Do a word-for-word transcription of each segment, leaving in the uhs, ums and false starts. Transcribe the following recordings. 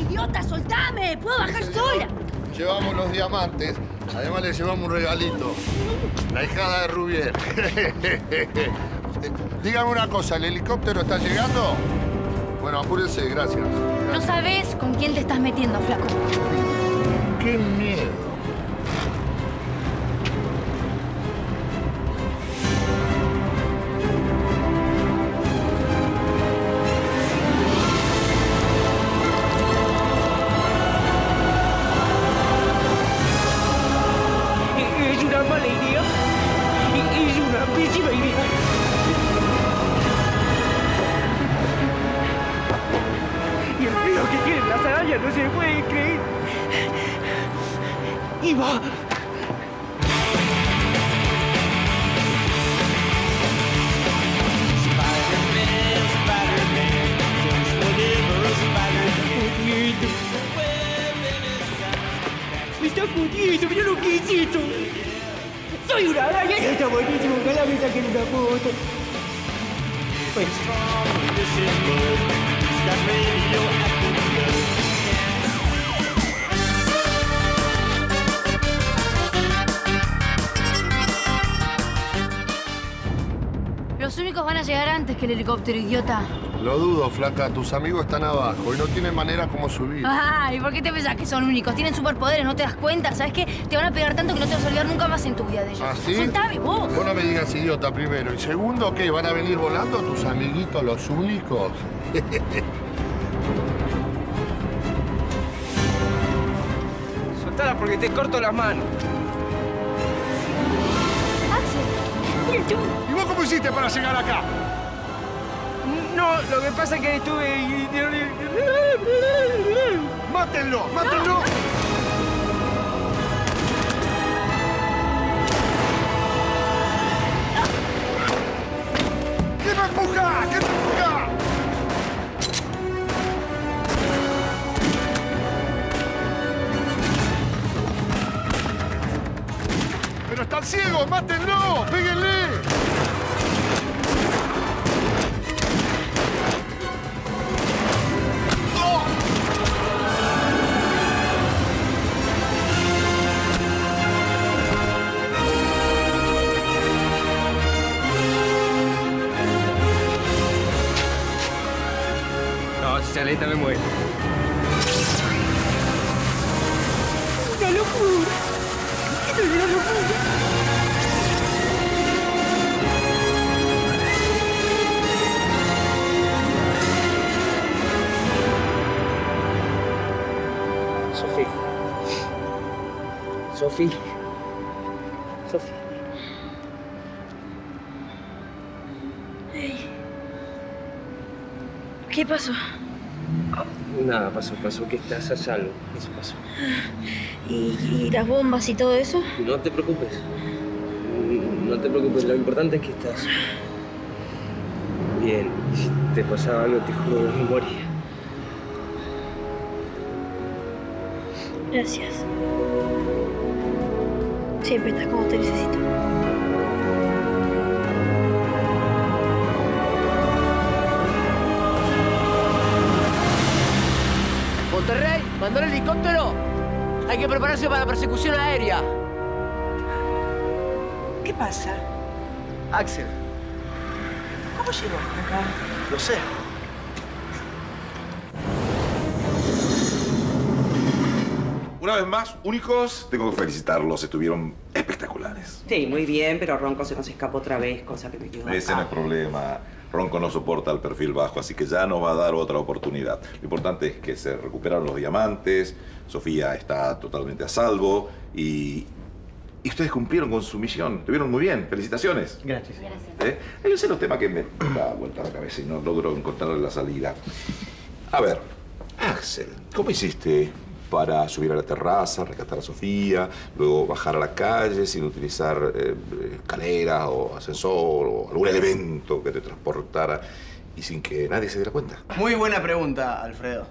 idiota! ¡Soltame! ¡Puedo bajar Sí, sola! Llevamos los diamantes. Además le llevamos un regalito. La hijada de Rubier. Dígame una cosa, ¿el helicóptero está llegando? Bueno, apúrense, gracias. No sabes con quién te estás metiendo, flaco. ¡Qué miedo! Es una mala idea. Es una pésima idea. Y el frío que tienen las arañas no se puede creer. Y va. Me está jodiendo, mira lo que es esto. Soy una araña y está buenísimo. Ojalá me saquen una foto. Bueno. Los únicos van a llegar antes que el helicóptero, idiota. Lo dudo, flaca. Tus amigos están abajo y no tienen manera como subir. Ay, ¿por qué te pensás que son únicos? Tienen superpoderes, ¿no te das cuenta? ¿Sabes qué? Te van a pegar tanto que no te vas a olvidar nunca más en tu vida de ellos. ¿Ah, sí? Soltame, vos. Vos no me digas idiota primero. Y segundo, ¿qué? ¿Van a venir volando tus amiguitos los únicos? Soltala porque te corto las manos. Axel, tú. ¿Y vos cómo hiciste para llegar acá? No, lo que pasa es que estuve... ¡Mátenlo! ¡Mátenlo! ¿Qué me empuja? ¿Qué me empuja? ¡Pero están ciegos! ¡Mátenlo! ¡Péguenle! Chaleta me muere. ¡Una locura! ¡Esto es una locura! Sofi. Sofi. Sofi. Hey. ¿Qué pasó? Nada, pasó, pasó que estás a salvo. Eso pasó. ¿Y, y las bombas y todo eso? No te preocupes. No te preocupes, lo importante es que estás bien. Y si te pasaba algo, te juro que me moría. Gracias. Siempre estás como te necesito. Monterrey, mandó el helicóptero. Hay que prepararse para la persecución aérea. ¿Qué pasa? Axel, ¿Cómo llegó hasta acá? lo sé. Una vez más, únicos, tengo que felicitarlos, estuvieron espectaculares. Sí, muy bien, pero Ronco se nos escapó otra vez, cosa que me quedó Ese no es acá. problema. Ronco no soporta el perfil bajo, así que ya nos va a dar otra oportunidad. Lo importante es que se recuperaron los diamantes, Sofía está totalmente a salvo y, y ustedes cumplieron con su misión. Estuvieron muy bien. Felicitaciones. Gracias. ¿Eh? Hay un solo tema que me da vuelta a la cabeza y no logro encontrarle la salida. A ver, Axel, ¿cómo hiciste para subir a la terraza, rescatar a Sofía, luego bajar a la calle sin utilizar eh, escaleras o ascensor o algún elemento que te transportara y sin que nadie se diera cuenta? Muy buena pregunta, Alfredo.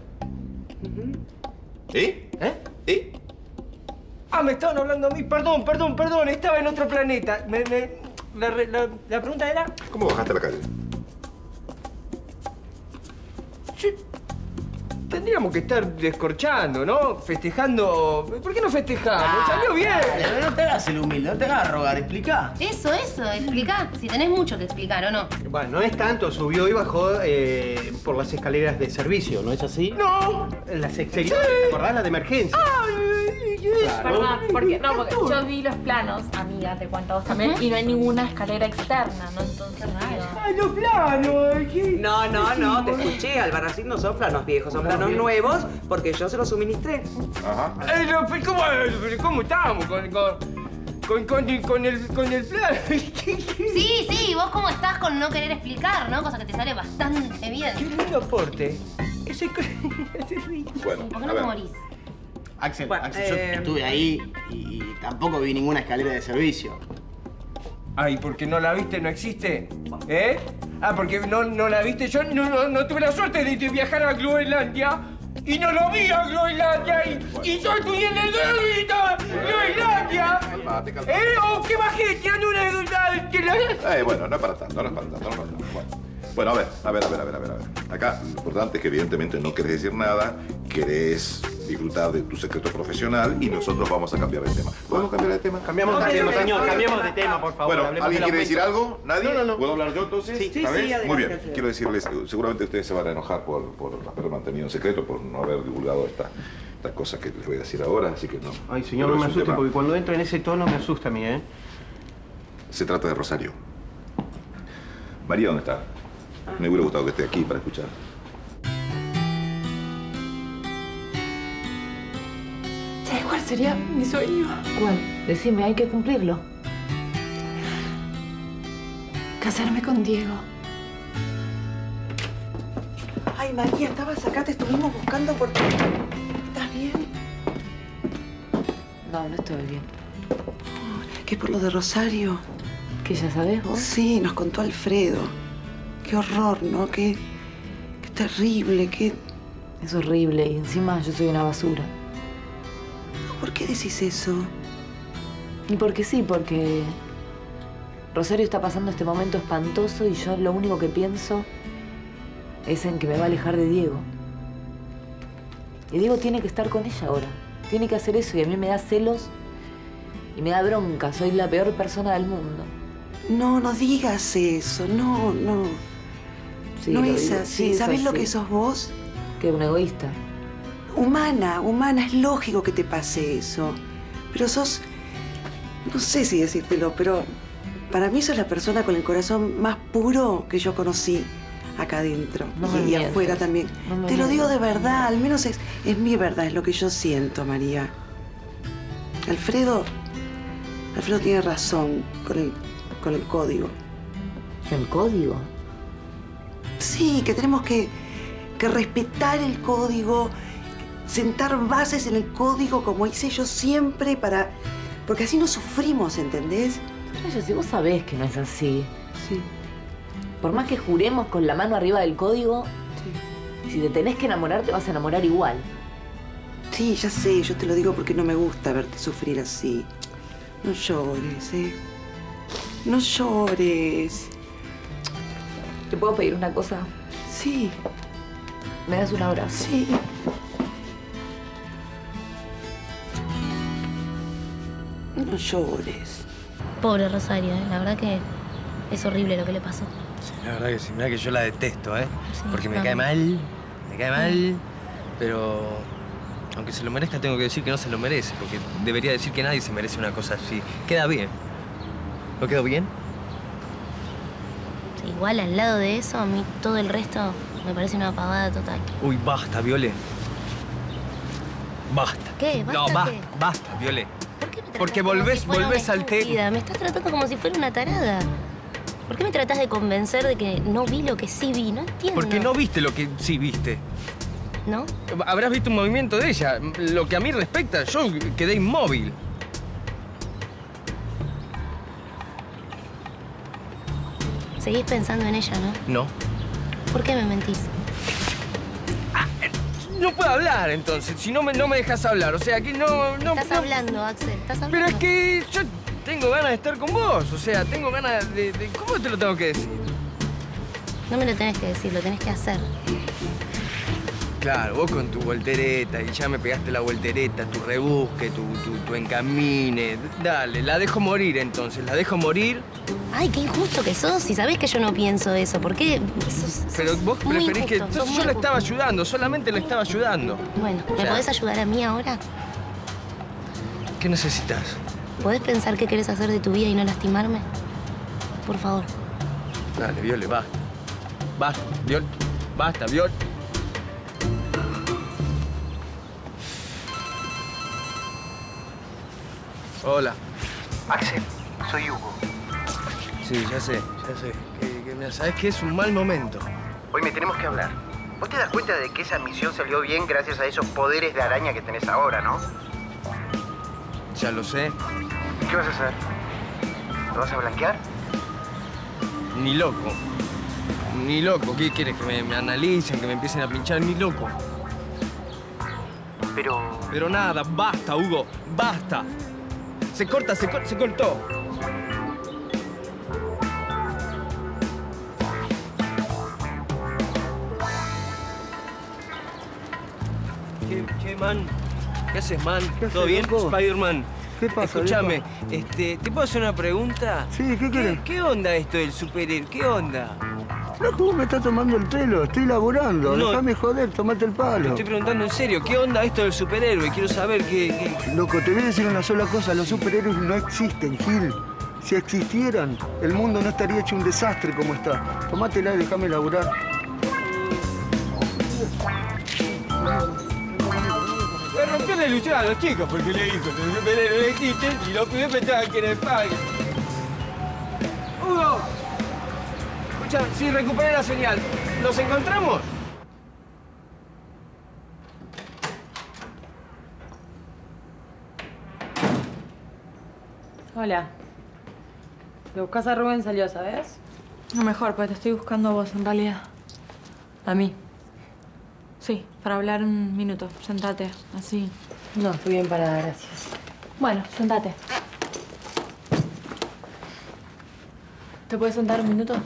¿Eh? ¿Eh? ¿Eh? Ah, me estaban hablando a mí. Perdón, perdón, perdón. Estaba en otro planeta. Me, me, la, la, la pregunta era... ¿Cómo bajaste a la calle? Sí. tendríamos que estar descorchando, ¿no? Festejando. ¿Por qué no festejamos? Ah, ¡Salió bien! Dale, no te hagas el humilde, no te hagas rogar, explica. Eso, eso, explica. Si tenés mucho que explicar, ¿o no? Bueno, no es tanto, subió y bajó eh, por las escaleras de servicio, ¿no es así? ¡No! Las exteriores, ¿te acordás? Las de emergencia. Claro. Perdón, porque, no, porque yo vi los planos, amiga, te cuento a vos también, y no hay ninguna escalera externa, ¿no? Entonces, nada. ¡Ay, los planos! ¿Qué? No, no, no, te escuché. Albarracín no son planos viejos, son planos nuevos porque yo se los suministré. Ajá. Ay, no, pero ¿cómo, pero ¿cómo estamos con, con, con, con, con el, con el plano? Sí, sí, vos cómo estás con no querer explicar, ¿no? Cosa que te sale bastante bien. ¡Qué lindo aporte! Ese... ese rico. Bueno, ¿Por qué a no ver. te morís? Axel, Bueno, Axel, yo eh, estuve ahí y, y tampoco vi ninguna escalera de servicio. Ay, ¿porque no la viste? ¿No existe? ¿Eh? Ah, porque no, no la viste. Yo no, no, no tuve la suerte de, de viajar a Groenlandia y no lo vi a Groenlandia y, y yo estudié en el Groenlandia. Calmate, calmate. ¿Eh? ¿O qué bajé? ¿Tirando una de que la... Eh, bueno, no es para tanto, no es para tanto, no es para tanto. Bueno. Bueno, a ver, a ver, a ver, a ver, a ver, a ver. Acá lo importante es que evidentemente no querés decir nada, querés disfrutar de tu secreto profesional y nosotros vamos a cambiar de tema. ¿Podemos cambiar de tema? Cambiamos de tema, señor, cambiamos de tema, por favor. Bueno, Hablemos ¿alguien del quiere decir aumento. algo? ¿Nadie? No, no, no. ¿Puedo hablar yo entonces? Sí, sí, ¿Esta sí, vez? adelante, Muy bien. Alfredo. Quiero decirles, seguramente ustedes se van a enojar por, por haber mantenido en secreto, por no haber divulgado esta, esta cosa que les voy a decir ahora, así que no. Ay, señor, Pero no me es un asuste, tema. porque cuando entra en ese tono me asusta a mí, ¿eh? Se trata de Rosario. María, ¿dónde está? Me hubiera gustado que esté aquí para escuchar. ¿Sabes cuál sería mi sueño? ¿Cuál? Decime, hay que cumplirlo. Casarme con Diego. Ay, María, estabas acá, te estuvimos buscando por... ¿Estás bien? No, no estoy bien. ¿Qué por lo de Rosario? ¿Qué ya sabés vos? Sí, nos contó Alfredo. Qué horror, ¿no? Qué, qué terrible, qué... Es horrible y encima yo soy una basura. ¿Por qué decís eso? Y porque sí, porque Rosario está pasando este momento espantoso y yo lo único que pienso es en que me va a alejar de Diego. Y Diego tiene que estar con ella ahora. Tiene que hacer eso y a mí me da celos y me da bronca. Soy la peor persona del mundo. No, no digas eso. No, no. Sí, no lo es digo. así. Sí, es ¿Sabés lo así. que sos vos? Que un egoísta. Humana, humana. Es lógico que te pase eso. Pero sos... No sé si decírtelo, pero... Para mí sos la persona con el corazón más puro que yo conocí acá adentro. No me y mientas. afuera también. No me Te lo digo de mientas. verdad. Al menos es, es mi verdad. Es lo que yo siento, María. Alfredo... Alfredo tiene razón con el, con el código. ¿El código? Sí, que tenemos que, que respetar el código, sentar bases en el código como hice yo siempre para... Porque así no sufrimos, ¿entendés? Oye, si vos sabés que no es así. Sí. Por más que juremos con la mano arriba del código, si te tenés que enamorar, te vas a enamorar igual. Sí, ya sé, yo te lo digo porque no me gusta verte sufrir así. No llores, ¿eh? No llores. ¿Te puedo pedir una cosa? Sí, ¿Me das un abrazo? sí. No llores. Pobre Rosario, ¿eh? La verdad que es horrible lo que le pasó. Sí, la verdad que sí. Mira que yo la detesto, ¿eh? Sí, Porque me yo cae también. mal, me cae mal, pero aunque se lo merezca, tengo que decir que no se lo merece, porque debería decir que nadie se merece una cosa así. Queda bien. ¿No quedó bien? Sí, igual al lado de eso, a mí todo el resto me parece una pavada total. Uy, basta, Violé. Basta. ¿Qué? ¿Basta No, ba- qué? basta, Violé. ¿Por qué me tratás Porque como volvés- si fuera volvés una al tema. estúpida? Me estás tratando como si fuera una tarada. ¿Por qué me tratás de convencer de que no vi lo que sí vi? No entiendo. Porque no viste lo que sí viste. ¿No? Habrás visto un movimiento de ella. Lo que a mí respecta, yo quedé inmóvil. Seguís pensando en ella, ¿no? No. ¿Por qué me mentís? No puedo hablar, entonces. Si no me, no me dejas hablar. O sea, que no... no Estás no- hablando, Axel. Estás hablando. Pero es que yo tengo ganas de estar con vos. O sea, tengo ganas de, de... ¿Cómo te lo tengo que decir? No me lo tenés que decir, lo tenés que hacer. Claro, vos con tu voltereta y ya me pegaste la voltereta, tu rebusque, tu, tu, tu encamine. Dale, la dejo morir entonces, la dejo morir. Ay, qué injusto que sos. Si sabés que yo no pienso eso, ¿por qué? Sos, Pero sos vos muy preferís que... injusto, sos Yo muy le estaba injusto. ayudando, solamente le estaba ayudando. Bueno, ¿me O sea, podés ayudar a mí ahora? ¿Qué necesitas? ¿Podés pensar qué querés hacer de tu vida y no lastimarme? Por favor. Dale, Viole, basta. Basta, Viol. Basta, Viol. Hola. Axel, soy Hugo. Sí, ya sé, ya sé. Que, que, mira, ¿sabes qué? Es un mal momento. Hoy me tenemos que hablar. ¿Vos te das cuenta de que esa misión salió bien gracias a esos poderes de araña que tenés ahora, no? Ya lo sé. ¿Y qué vas a hacer? ¿Lo vas a blanquear? Ni loco. Ni loco. ¿Qué quieres? ¿Que me, me analicen? ¿Que me empiecen a pinchar? Ni loco. Pero... Pero nada, basta, Hugo. Basta. Se corta, se, cor se cortó. ¿Qué, qué, man? ¿Qué haces, man? ¿Qué ¿Todo haces, bien? loco? Spider-Man. ¿Qué pasa, Escúchame, viejo? este, ¿te puedo hacer una pregunta? Sí, ¿qué querés? ¿Qué onda esto del superhéroe? ¿Qué onda? Loco, vos me estás tomando el pelo. Estoy laburando. No. Déjame joder, tomate el palo. Te estoy preguntando en serio, ¿qué onda esto del superhéroe? Quiero saber qué... qué... Loco, te voy a decir una sola cosa. Los superhéroes no existen, Gil. Si existieran, el mundo no estaría hecho un desastre como está. Tomátela y déjame laburar. Me rompió la ilusión a los chicos porque le dijo que los superhéroes no existen y los pibes pensaban que era el padre. ¡Hugo! Escucha, sí, recuperé la señal. ¿Nos encontramos? Hola. Lo buscas a Rubén salió, ¿sabes? No, mejor, porque te estoy buscando a vos, en realidad. ¿A mí? Sí, para hablar un minuto. Sentate, así. No, estoy bien parada, gracias. Bueno, sentate. ¿Te puedes sentar un minuto?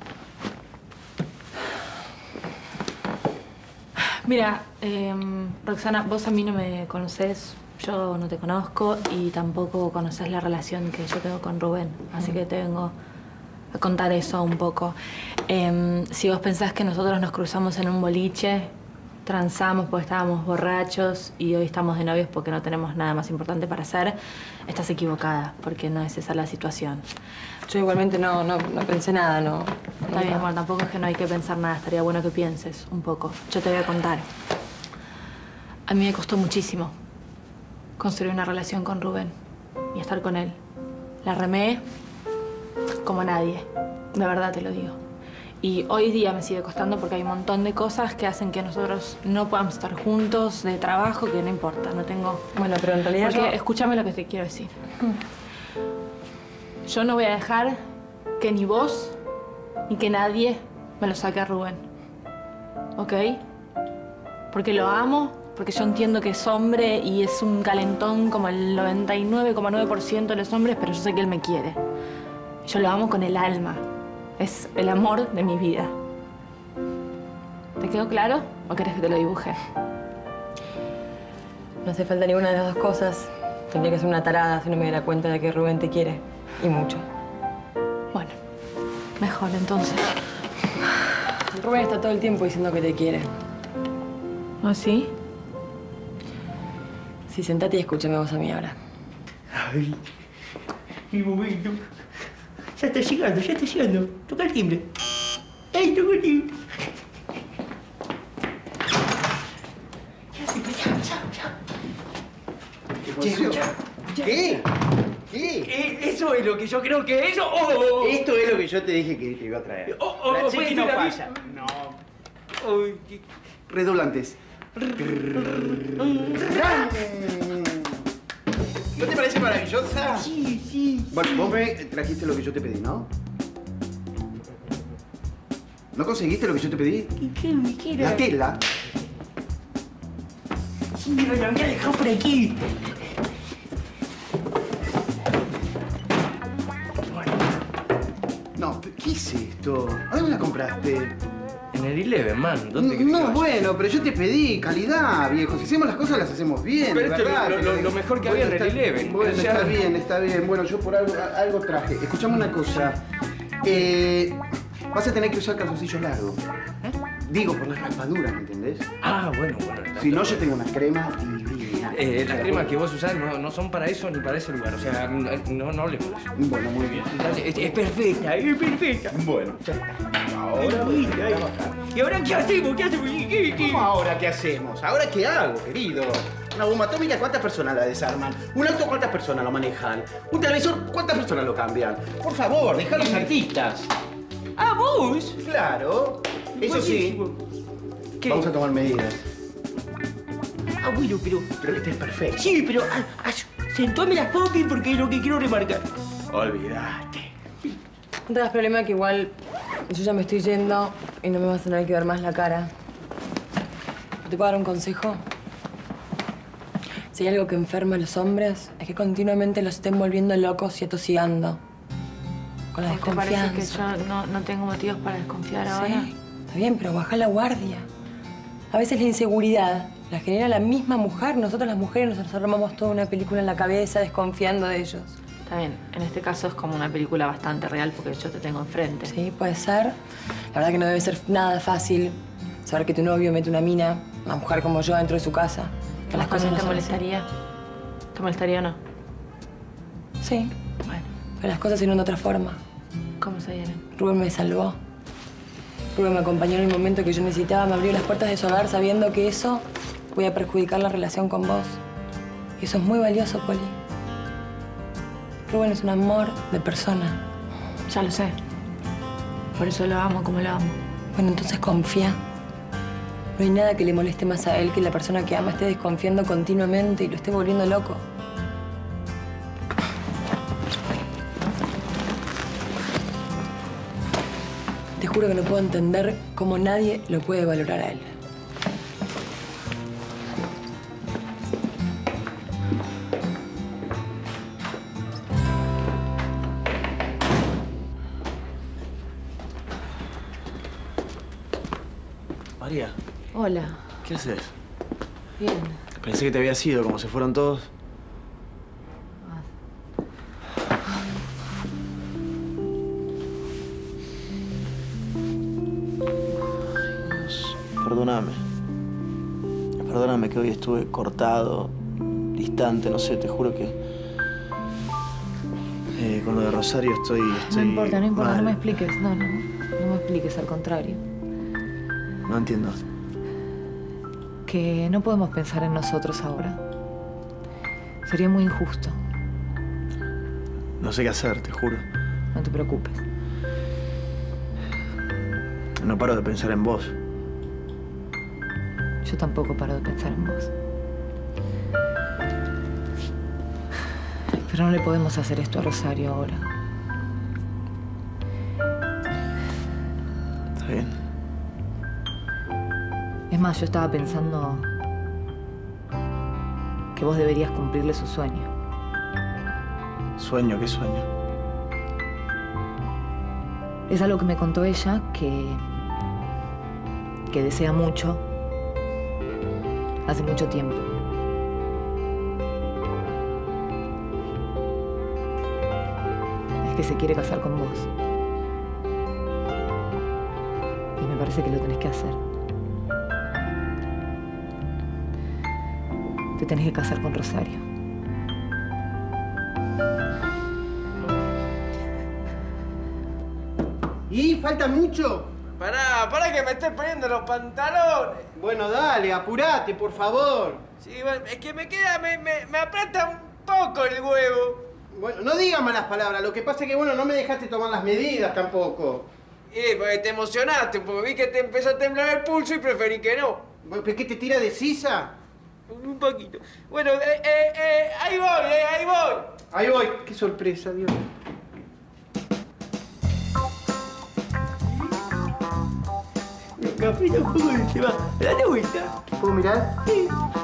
Mira, eh, Roxana, vos a mí no me conocés, yo no te conozco y tampoco conocés la relación que yo tengo con Rubén. Así que te vengo a contar eso un poco. Eh, si vos pensás que nosotros nos cruzamos en un boliche, transamos porque estábamos borrachos y hoy estamos de novios porque no tenemos nada más importante para hacer, estás equivocada, porque no es esa la situación. Yo igualmente no, no, no pensé nada, no. Está bien, bueno, tampoco es que no hay que pensar nada, estaría bueno que pienses un poco. Yo te voy a contar. A mí me costó muchísimo construir una relación con Rubén y estar con él. La remé como nadie, de verdad te lo digo. Y hoy día me sigue costando porque hay un montón de cosas que hacen que nosotros no podamos estar juntos, de trabajo, que no importa, no tengo... Bueno, pero en realidad Porque yo- escúchame lo que te quiero decir. Yo no voy a dejar que ni vos ni que nadie me lo saque a Rubén. ¿Ok? Porque lo amo, porque yo entiendo que es hombre y es un calentón como el noventa y nueve coma nueve por ciento de los hombres, pero yo sé que él me quiere. Yo lo amo con el alma. Es el amor de mi vida. ¿Te quedó claro o querés que te lo dibuje? No hace falta ninguna de las dos cosas. Tendría que ser una tarada si no me diera cuenta de que Rubén te quiere. Y mucho. Bueno, mejor entonces. Rubén está todo el tiempo diciendo que te quiere. ¿Ah, sí? Sí, sentate y escúchame vos a mí ahora. Ay, mi momento. Ya está llegando, ya está llegando. Toca el timbre. ¡Ay, toca el timbre! ¿Qué escucha, ¿Qué? ¿Qué? Eh, ¿Eso es lo que yo creo que es? ¡Oh! oh, oh. Esto es lo que yo te dije que te iba a traer. Oh, oh, La oh, chiqui puede no ser a mí. falla. No. Ay, qué- Redoblantes. ¿No te parece maravillosa? Sí, sí. Bueno, vos me trajiste lo que yo te pedí, ¿no? ¿No conseguiste lo que yo te pedí? ¿Qué, qué, qué era? La tela. Sí, me lo había dejado por aquí. No, ¿qué es esto? ¿A dónde la compraste? En el Eleven, man. ¿Dónde crees que No, vaya? bueno, pero yo te pedí calidad, viejo. Si hacemos las cosas, las hacemos bien. Pero de esto es verdad. lo, lo- lo mejor que había en el está- Eleven. Bueno, O sea, está bien, está bien. Bueno, yo por algo, algo traje. Escuchame una cosa. Eh, vas a tener que usar calzoncillos largos. Digo, por las raspaduras, ¿me entendés? Ah, bueno, bueno. Si no, yo tengo una crema divina. Eh, las cremas que vos usás no, no son para eso ni para ese lugar. O sea, no, no, no hablemos de eso. Bueno, muy bien. Dale, es, es perfecta, es perfecta. Bueno. Ahora voy a trabajar. ¿Y ahora qué hacemos? ¿Qué hacemos? ¿Qué, qué, qué? ¿Cómo ahora qué hacemos? ¿Ahora qué hago, querido? Una bomba atómica, ¿cuántas personas la desarman? Un auto, ¿cuántas personas lo manejan? Un televisor, ¿cuántas personas lo cambian? Por favor, dejá a los artistas. ¿Ah, vos? Claro. Eso sí, vamos a tomar medidas. Ah, bueno, pero... Pero este es perfecto. Sí, pero... Ah, ah, sentame las popis porque es lo que quiero remarcar. Olvídate. No te das problema que igual yo ya me estoy yendo y no me vas a tener que ver más la cara. ¿Te puedo dar un consejo? Si hay algo que enferma a los hombres, es que continuamente los estén volviendo locos y atosigando. Con la ¿Te parece que desconfianza. yo no, no tengo motivos para desconfiar ahora? Sí, está bien, pero baja la guardia. A veces la inseguridad la genera la misma mujer. Nosotros las mujeres nos armamos toda una película en la cabeza desconfiando de ellos. Está bien, en este caso es como una película bastante real porque yo te tengo enfrente. Sí, puede ser. La verdad que no debe ser nada fácil saber que tu novio mete una mina, una mujer como yo, dentro de su casa. Que las cosas no te son así. molestaría? ¿Te molestaría o no? Sí. Bueno. Pero las cosas se dieron de otra forma. ¿Cómo se dieron? Rubén me salvó. Rubén me acompañó en el momento que yo necesitaba, me abrió las puertas de su hogar sabiendo que eso podía perjudicar la relación con vos. Y eso es muy valioso, Poli. Rubén es un amor de persona. Ya lo sé. Por eso lo amo como lo amo. Bueno, entonces confía. No hay nada que le moleste más a él que la persona que ama esté desconfiando continuamente y lo esté volviendo loco. Te juro que no puedo entender cómo nadie lo puede valorar a él. María, Hola. ¿qué haces? Bien. Pensé que te había ido, como se fueron todos. Ay, Dios, perdóname. Perdóname que hoy estuve cortado, distante, no sé, te juro que... Eh, con lo de Rosario estoy... estoy No importa, no importa, mal. no me expliques. No, no, no me expliques, al contrario. No entiendo. Que no podemos pensar en nosotros ahora. Sería muy injusto. No sé qué hacer, te juro. No te preocupes. No paro de pensar en vos. Yo tampoco paro de pensar en vos. Pero no le podemos hacer esto a Rosario ahora. Está bien. Es más, yo estaba pensando que vos deberías cumplirle su sueño. ¿Sueño? ¿Qué sueño? Es algo que me contó ella, que, que desea mucho, hace mucho tiempo. Es que se quiere casar con vos. Y me parece que lo tenés que hacer. Te tenés que casar con Rosario. ¿Y falta mucho? Pará, pará que me estés poniendo los pantalones. Bueno, dale, apurate, por favor. Sí, bueno, es que me queda, me, me, me aprieta un poco el huevo. Bueno, no digas malas palabras. Lo que pasa es que, bueno, no me dejaste tomar las medidas tampoco. Eh, porque te emocionaste, porque vi que te empezó a temblar el pulso y preferí que no. ¿Pero qué te tira de sisa? Un poquito. Bueno, eh, eh, eh, ahí voy, eh, ahí voy. Ahí voy. Qué sorpresa, Dios. Café tampoco se va. Dale vuelta. ¿Puedo mirar? Sí.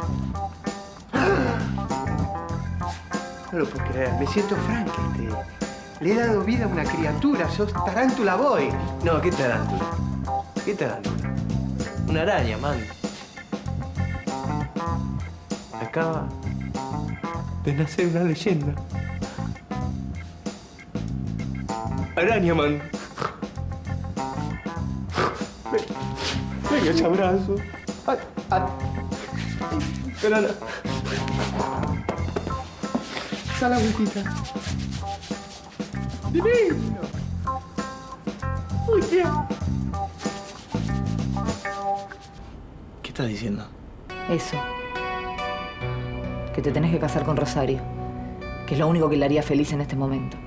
No lo puedo creer. Me siento Frankenstein. Le he dado vida a una criatura. Sos tarántula boy. No, ¿qué tarántula? ¿Qué tarántula? Una araña, man. Acaba de nacer una leyenda. Araña, man. Venga, ese abrazo. Ay, ay. Pero no. Está la vueltita. Divino. Uy, ya. ¿Qué estás diciendo? Eso. Que te tenés que casar con Rosario. Que es lo único que le haría feliz en este momento.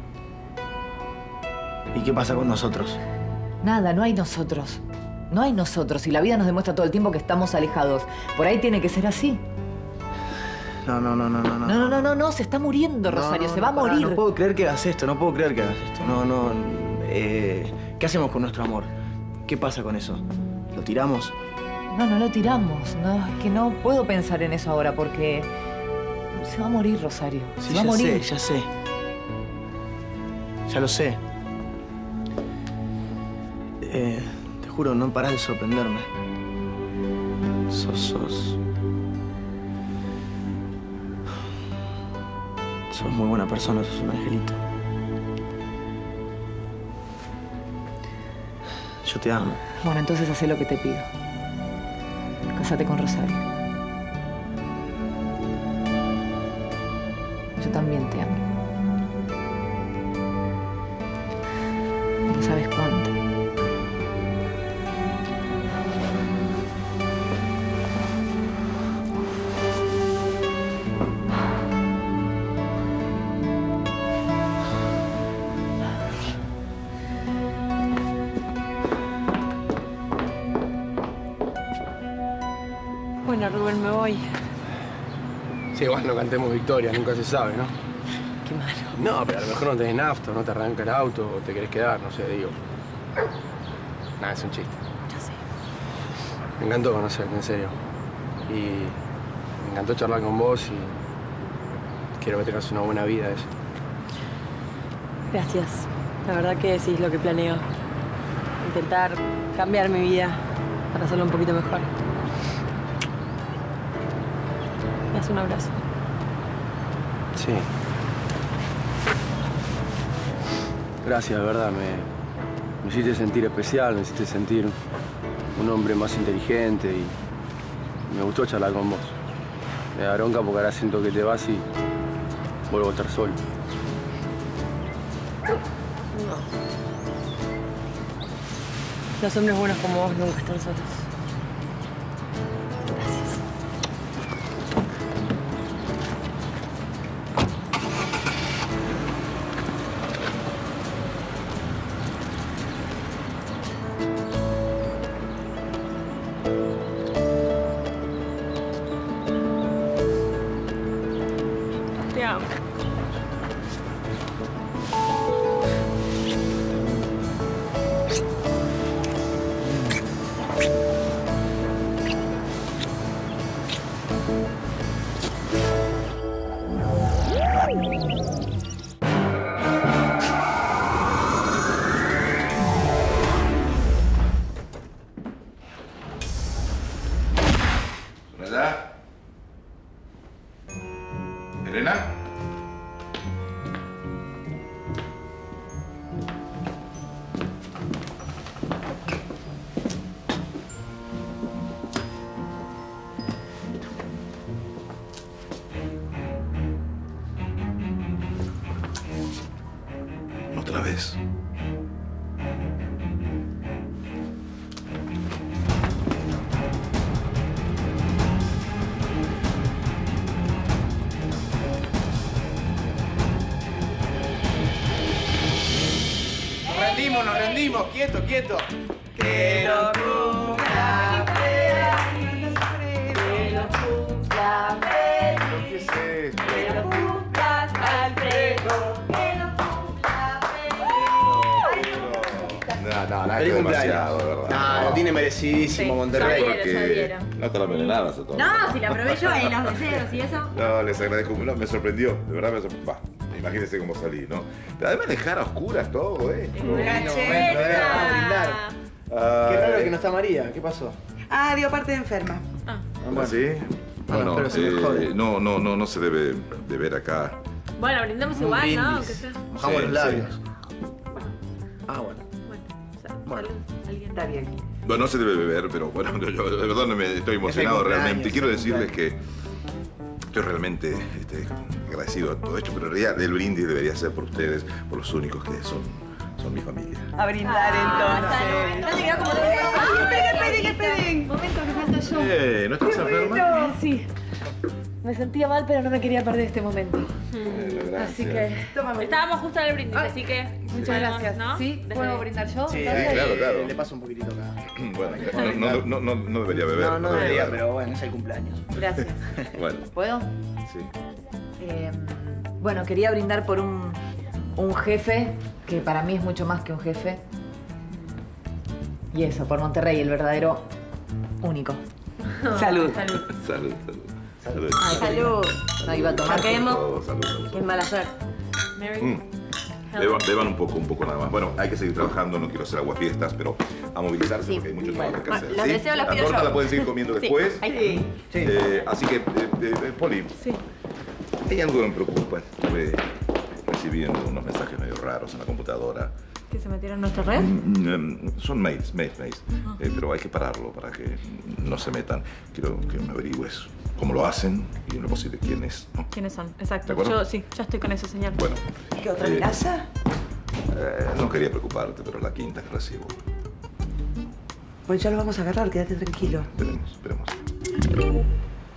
¿Y qué pasa con nosotros? Nada, no hay nosotros. No hay nosotros. Y la vida nos demuestra todo el tiempo que estamos alejados. Por ahí tiene que ser así. No, no, no, no, no. No, no, no, no, no. Se está muriendo, Rosario. No, no, se va a pará, morir. No puedo creer que hagas esto. No puedo creer que hagas esto. No, no. Eh, ¿Qué hacemos con nuestro amor? ¿Qué pasa con eso? ¿Lo tiramos? No, no lo tiramos. No, es que no puedo pensar en eso ahora porque se va a morir, Rosario. Sí, se va ya a morir. sé, ya sé. Ya lo sé. Eh, te juro, no parás de sorprenderme. Sos, sos... Sos muy buena persona, sos un angelito. Yo te amo. Bueno, entonces haz lo que te pido. Cásate con Rosario. Yo también te amo. No sabes cuánto. Bueno, Rubén, me voy. Sí, igual no cantemos victoria, nunca se sabe, ¿no? Qué malo. No, pero a lo mejor no tenés nafta, no te arranca el auto, o te querés quedar, no sé, digo. Nada, es un chiste. Ya sé. Me encantó conocerte, en serio. Y me encantó charlar con vos y quiero que tengas una buena vida, eso. Gracias. La verdad que sí es lo que planeo. Intentar cambiar mi vida para hacerlo un poquito mejor. ¿Me das un abrazo? Sí. Gracias, de verdad. Me, me hiciste sentir especial, me hiciste sentir un hombre más inteligente y me gustó charlar con vos. Me da bronca porque ahora siento que te vas y vuelvo a estar solo. No. Los hombres buenos como vos nunca están solos. Te amo. ¿Verdad? ¿Elena? Otra vez. Nos rendimos, nos rendimos. Quieto, quieto. Que lo cumpla feliz. Que lo cumpla feliz. ¿Qué es esto? Que lo cumplas, Alfredo. Que lo cumpla feliz. No, no, no, Feliz es cumpleaños. demasiado, de verdad. No, lo tiene merecidísimo, Sí, Monterrey. ya vieron, ya Porque vieron. no te lo envenenadas a todos. No, si la probé yo en los deseos y eso. No, les agradezco. No, me sorprendió. De verdad me sorprendió. Va, imagínense cómo salí, ¿no? Pero además dejar a oscuras todo, ¿eh? ¡Una Qué raro que no está María. ¿Qué pasó? Ah, dio parte de enferma. Ah. ¿Ah, sí? Bueno, pero se me eh, jode. no, no, no, no se debe beber acá. Bueno, brindemos Un igual, brindis. ¿no? Aunque sea. Mojamos Sí, los labios. Ah, bueno. Salud. ¿Alguien? Está bien. Bueno, no se debe beber, pero bueno, yo de verdad no me estoy emocionado cumpleaños, realmente. Quiero es el decirles que estoy realmente este, agradecido a todo esto, pero en realidad el brindis debería ser por ustedes, por los únicos que son, son mi familia. A brindar entonces. No te quedó como Esperen, esperen, esperen. Momento que falto yo. Eh, ¿no estás enferma? Sí. Me sentía mal, pero no me quería perder este momento. Así que. Estábamos justo en el brindis, así que. Muchas gracias. ¿No? ¿Sí? ¿Puedo brindar yo? Sí, Entonces, claro, claro. Le paso un poquitito acá. Bueno, no, no, no, no debería beber. No, no debería, beber. pero bueno, es el cumpleaños. Gracias. Bueno, ¿Puedo? sí. Eh, bueno, quería brindar por un, un jefe, que para mí es mucho más que un jefe. Y eso, por Monterrey, el verdadero único. Salud. Salud. Salud, salud. Salud. Ay, salud. No iba a tomar. Saquemos. Oh, salud, salud, Qué salud. mala suerte. Mary. Mm. Beban, beban un poco, un poco nada más. Bueno, hay que seguir trabajando, no quiero hacer aguafiestas, pero a movilizarse porque hay mucho trabajo que hacer. los ¿sí? deseos los La pido torta yo. la pueden seguir comiendo Sí, después. ahí Sí. Eh, así que, eh, eh, Poli, Sí. hay algo que me preocupa. Estuve recibiendo unos mensajes medio raros en la computadora. ¿Que se metieron en nuestra red? Mm, Son mails, mails, mails. Eh, pero hay que pararlo para que no se metan. Quiero que me averigües cómo lo hacen y en lo posible quién es, ¿no? ¿Quiénes son? ¿De Exacto. acuerdo? Yo sí, ya estoy con eso, señor. Bueno. ¿Qué otra eh, amenaza? eh, no quería preocuparte, pero es la quinta que recibo. Pues ya lo vamos a agarrar, quédate tranquilo. Esperemos, esperemos.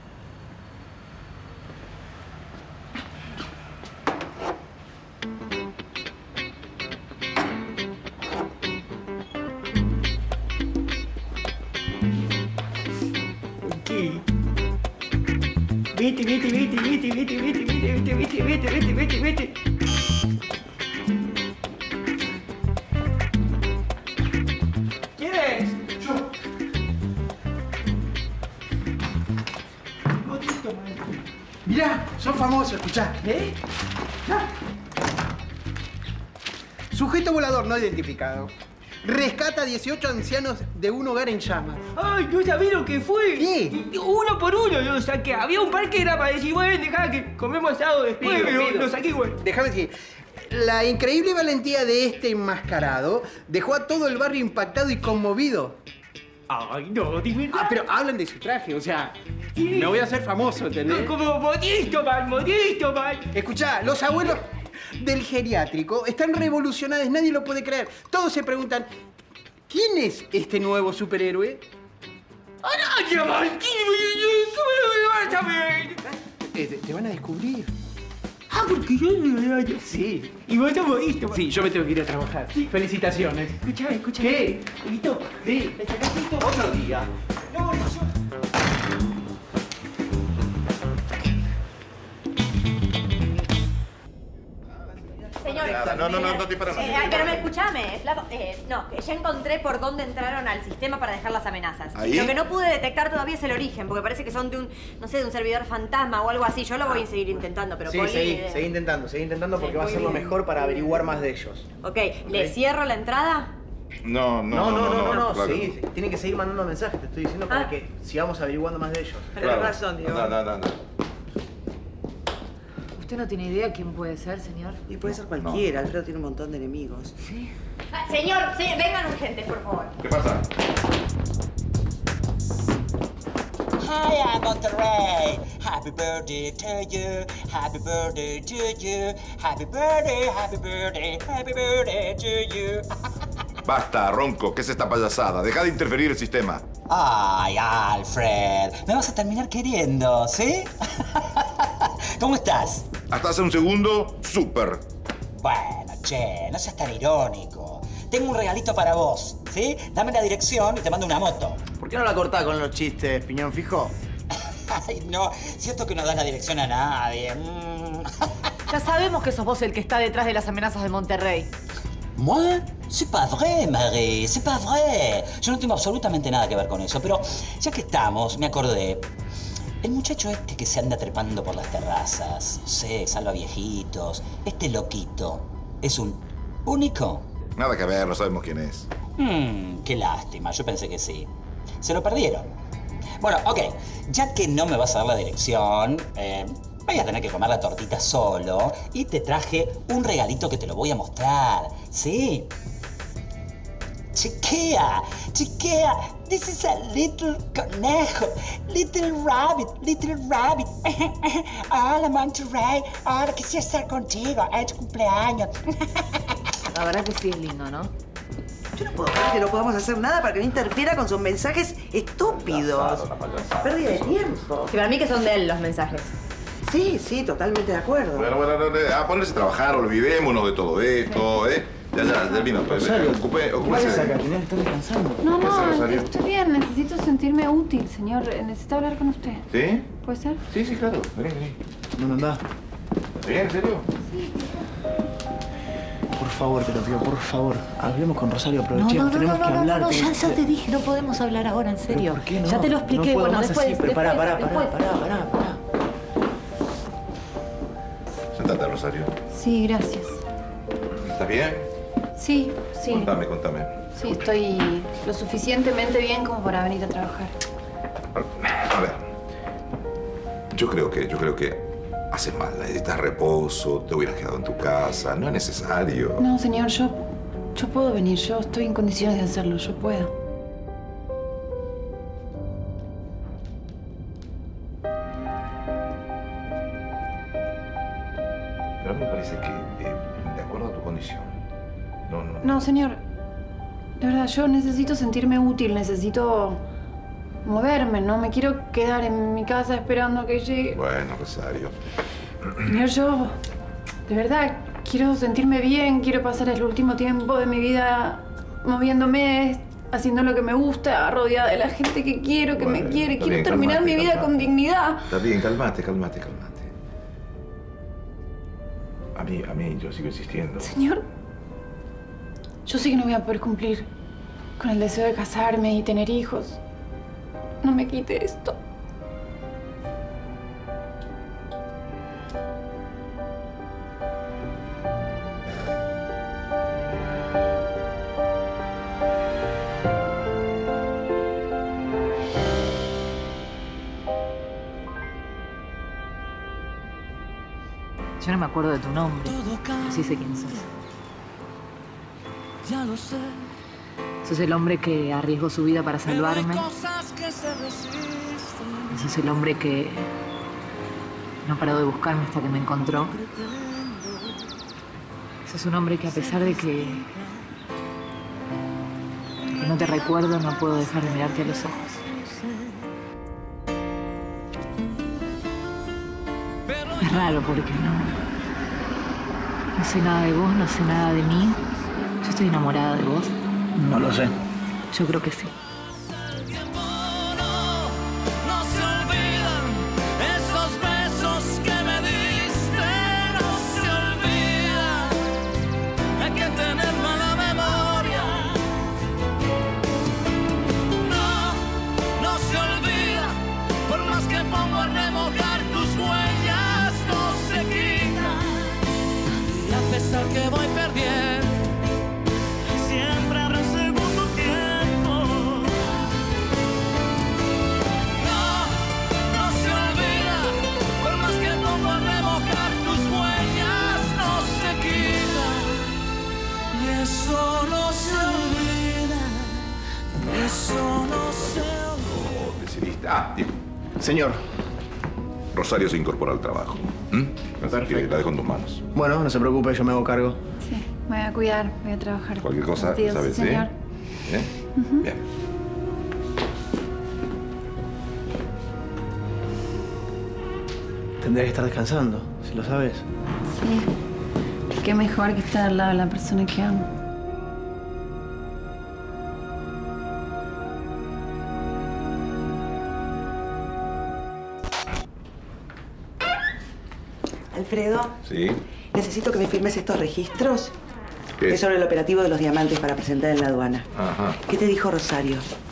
¿Qué? Vete, vete, vete, vete, vete, vete, vete, vete, vete, vete, vete, vete. ¿Quién es? Yo. Motito, man. Mirá, son famosos, escuchá. ¿Eh? Sujeto volador no identificado. Rescata a dieciocho ancianos de un hogar en llamas. Ay, ¿no sabés lo que fue? ¿Qué? Uno por uno lo saqué. Había un par que era para decir, bueno, dejá que comemos asado después, Pido, pero pido. lo saqué igual. Déjame decir, la increíble valentía de este enmascarado dejó a todo el barrio impactado y conmovido. Ay, no, dime. Ah, pero hablan de su traje, o sea, me voy a hacer famoso, ¿entendés? Como Modesto Man, Modesto Man. Escuchá, los abuelos del geriátrico están revolucionados, nadie lo puede creer. Todos se preguntan, ¿quién es este nuevo superhéroe? ¡Araña, man! ¿Cómo lo me vas a ver? Eh, te, te van a descubrir. Ah, porque yo soy araña. Sí. Y vos sos Modesto Man. Sí, yo me tengo que ir a trabajar. Sí. Felicitaciones. Escuchame, escuchame. ¿Qué? Juguito, Sí. ¿me sacás esto? Otro día. No, no, yo... Señor, Nada, no, no, no, no te paras. Eh, ay, pero me escuchame, Flaco. Eh, no, que ya encontré por dónde entraron al sistema para dejar las amenazas. ¿Ahí? Lo que no pude detectar todavía es el origen, porque parece que son de un, no sé, de un servidor fantasma o algo así. Yo lo voy a seguir intentando, pero Sí, Poli, seguí, eh, seguí intentando, seguí intentando porque Sí, va a muy ser lo bien. mejor para averiguar más de ellos. Ok, ¿le cierro la entrada? No, No, no, no, no, no, claro. sí, sí. Tienen que seguir mandando mensajes, te estoy diciendo para Ah. que sigamos averiguando más de ellos. Claro. razón, Diego. No, no, no, no. ¿Usted no tiene idea quién puede ser, señor? Y puede ser cualquiera, Alfredo tiene un montón de enemigos. Sí. Ah, señor, sí, vengan urgentes, por favor. ¿Qué pasa? Hi, I'm Monterrey. Happy birthday to you. Happy birthday to you. Happy birthday, happy birthday, happy birthday to you. Basta, Ronco, ¿qué es esta payasada? Deja de interferir el sistema. Ay, Alfred, me vas a terminar queriendo, ¿sí? ¿Cómo estás? Hasta hace un segundo, súper. Bueno, che, no seas tan irónico. Tengo un regalito para vos, ¿sí? Dame la dirección y te mando una moto. ¿Por qué no la cortás con los chistes, piñón fijo? Ay, no, cierto que no das la dirección a nadie. Mm. Ya sabemos que sos vos el que está detrás de las amenazas de Monterrey. ¿Moi? C'est pas vrai, Marie, c'est pas vrai. Yo no tengo absolutamente nada que ver con eso, pero ya que estamos, me acordé. El muchacho este que se anda trepando por las terrazas, no sé, salva viejitos, este loquito, ¿es un único? Nada que ver, no sabemos quién es. Hmm, qué lástima, yo pensé que sí. Se lo perdieron. Bueno, ok. Ya que no me vas a dar la dirección, eh, voy a tener que comer la tortita solo. Y te traje un regalito que te lo voy a mostrar. ¿Sí? Chequea, chequea. This is a little conejo. Little rabbit, little rabbit. Hola, Monterrey. Hola, quisiera estar contigo. Es tu cumpleaños. La verdad que sí es lindo, ¿no? Yo no puedo creer que no podamos hacer nada para que no interfiera con sus mensajes estúpidos. Pérdida de tiempo. Que para mí que son de él los mensajes. Sí, sí, totalmente de acuerdo. Bueno, bueno, a ponerse a trabajar, olvidémonos de todo esto, ¿eh? Ya, ya, termino. Rosario, Ocupé, ¿qué ocúpese. haces acá? Tenés que estar descansando. No, ¿Qué hace, no, Rosario? estoy bien. Necesito sentirme útil, señor. Necesito hablar con usted. ¿Sí? ¿Puede ser? Sí, sí, claro. Vení, vení. No, no, anda. ¿Está bien, en serio? Por favor, te lo pido, por favor. Hablemos con Rosario, No, aprovechemos. no, no, Tenemos no, que no, hablar. no, ya, tenemos ya que- te dije, no podemos hablar ahora, en serio. ¿Por qué no? Ya te lo expliqué, No puedo bueno, más después, así, pero después, pará, pará, después. pará, pará, pará, pará. Sentate, Rosario. Sí, gracias. ¿Estás bien? Sí, sí. Contame, contame. Sí, estoy lo suficientemente bien como para venir a trabajar. A ver. Yo creo que, yo creo que haces mal. Necesitas reposo, te hubieras quedado en tu casa. No es necesario. No, señor, yo, yo puedo venir. Yo estoy en condiciones de hacerlo. Yo puedo. Pero a mí me parece que, eh, de acuerdo a tu condición, no, no. No, señor. De verdad, yo necesito sentirme útil. Necesito moverme. No me quiero quedar en mi casa esperando a que llegue. Bueno, Rosario. Señor, yo de verdad quiero sentirme bien. Quiero pasar el último tiempo de mi vida moviéndome, haciendo lo que me gusta, rodeada de la gente que quiero, que Bueno, me quiere. está Quiero bien, terminar calmate, mi vida calmate. con dignidad. Está bien, calmate, calmate, calmate. A mí, a mí, yo sigo insistiendo. Señor, yo sé que no voy a poder cumplir con el deseo de casarme y tener hijos. No me quite esto. Yo no me acuerdo de tu nombre, pero sí sé quién sos. Ya lo sé. Sos el hombre que arriesgó su vida para salvarme. Cosas que se resisten. Y sos el hombre que no paró de buscarme hasta que me encontró. Sos un hombre que a pesar de que, que no te recuerdo, no puedo dejar de mirarte a los ojos. Es raro porque no, no sé nada de vos, no sé nada de mí. Yo estoy enamorada de vos. No lo sé. Yo creo que sí. No se olvidan esos besos que me diste. No se olvida. Hay que tener mala memoria. No, no se olvida. Por más que pongo a remojar tus huellas, no se quita. Y a pesar que voy perdiendo, siempre habrá un segundo tiempo. No, no se olvida. Por más que pongo a remojar tus huellas, no se quita. Y eso no se olvida. Eso no se olvida. ¿Cómo decidiste? Ah, tío. Señor. Rosario se incorpora al trabajo. ¿Mm? Así que la dejo en tus manos. Bueno, no se preocupe, yo me hago cargo. Sí, me voy a cuidar, voy a trabajar. Cualquier cosa, Contigo, ¿sabes? sí, ¿Sí? señor. ¿Bien? Ujú. Bien. Tendría que estar descansando, si lo sabes. Sí. Qué mejor que estar al lado de la persona que amo. Alfredo, ¿Sí? necesito que me firmes estos registros. ¿Qué? Es sobre el operativo de los diamantes para presentar en la aduana. Ajá. ¿Qué te dijo Rosario?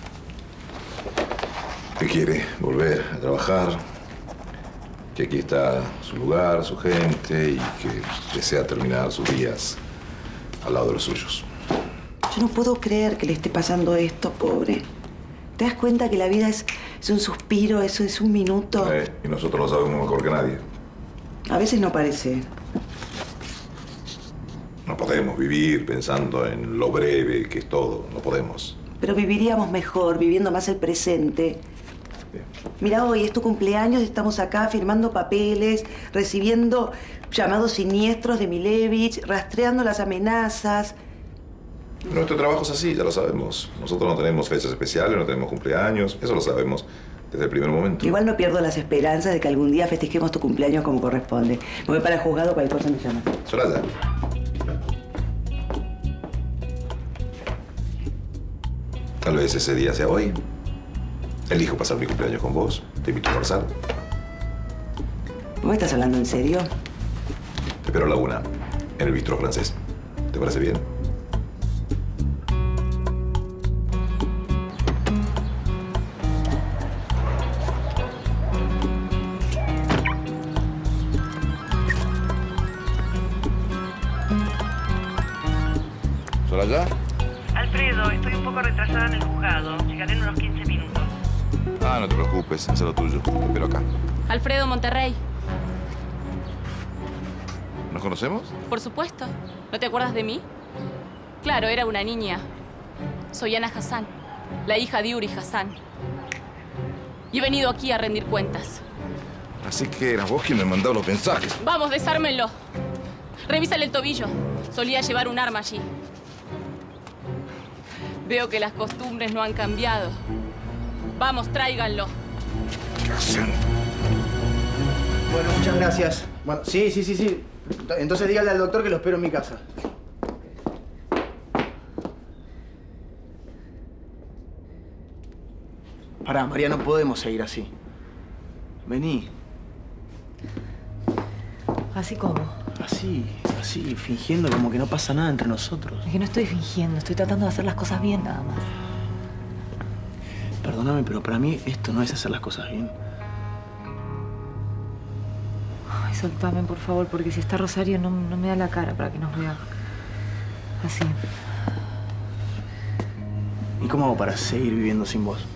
Que quiere volver a trabajar, que aquí está su lugar, su gente y que desea terminar sus días al lado de los suyos. Yo no puedo creer que le esté pasando esto, pobre. ¿Te das cuenta que la vida es, es un suspiro, eso es un minuto? Eh, y nosotros lo sabemos mejor que nadie. A veces no parece. No podemos vivir pensando en lo breve que es todo. No podemos. Pero viviríamos mejor, viviendo más el presente. Mira, hoy es tu cumpleaños, estamos acá firmando papeles, recibiendo llamados siniestros de Milevich, rastreando las amenazas. Nuestro trabajo es así, ya lo sabemos. Nosotros no tenemos fechas especiales, no tenemos cumpleaños. Eso lo sabemos desde el primer momento. Igual no pierdo las esperanzas de que algún día festejemos tu cumpleaños como corresponde. Me voy para el juzgado, cualquier cosa me llama. Soraya. Tal vez ese día sea hoy. Elijo pasar mi cumpleaños con vos. Te invito a almorzar. ¿No me estás hablando en serio? Te espero a la una, en el bistró francés. ¿Te parece bien? ¿Soraya? Alfredo, estoy un poco retrasada en el juzgado. Llegaré en unos quince minutos. Ah, no te preocupes, haz lo tuyo. Te espero acá. Alfredo, Monterrey. ¿Nos conocemos? Por supuesto. ¿No te acuerdas de mí? Claro, era una niña. Soy Ana Hassan, la hija de Uri Hassan. Y he venido aquí a rendir cuentas. Así que eras vos quien me mandó los mensajes. Vamos, desármenlo. Revísale el tobillo. Solía llevar un arma allí. Veo que las costumbres no han cambiado. Vamos, tráiganlo. ¿Qué hacen? Bueno, muchas gracias. Bueno, sí, sí, sí, sí. Entonces dígale al doctor que lo espero en mi casa. Pará, María, no podemos seguir así. Vení. ¿Así como? Así, así, fingiendo como que no pasa nada entre nosotros. Es que no estoy fingiendo, estoy tratando de hacer las cosas bien nada más. Perdóname, pero para mí esto no es hacer las cosas bien. Ay, soltame, por favor, porque si está Rosario no, no me da la cara para que nos vea así. ¿Y cómo hago para seguir viviendo sin vos?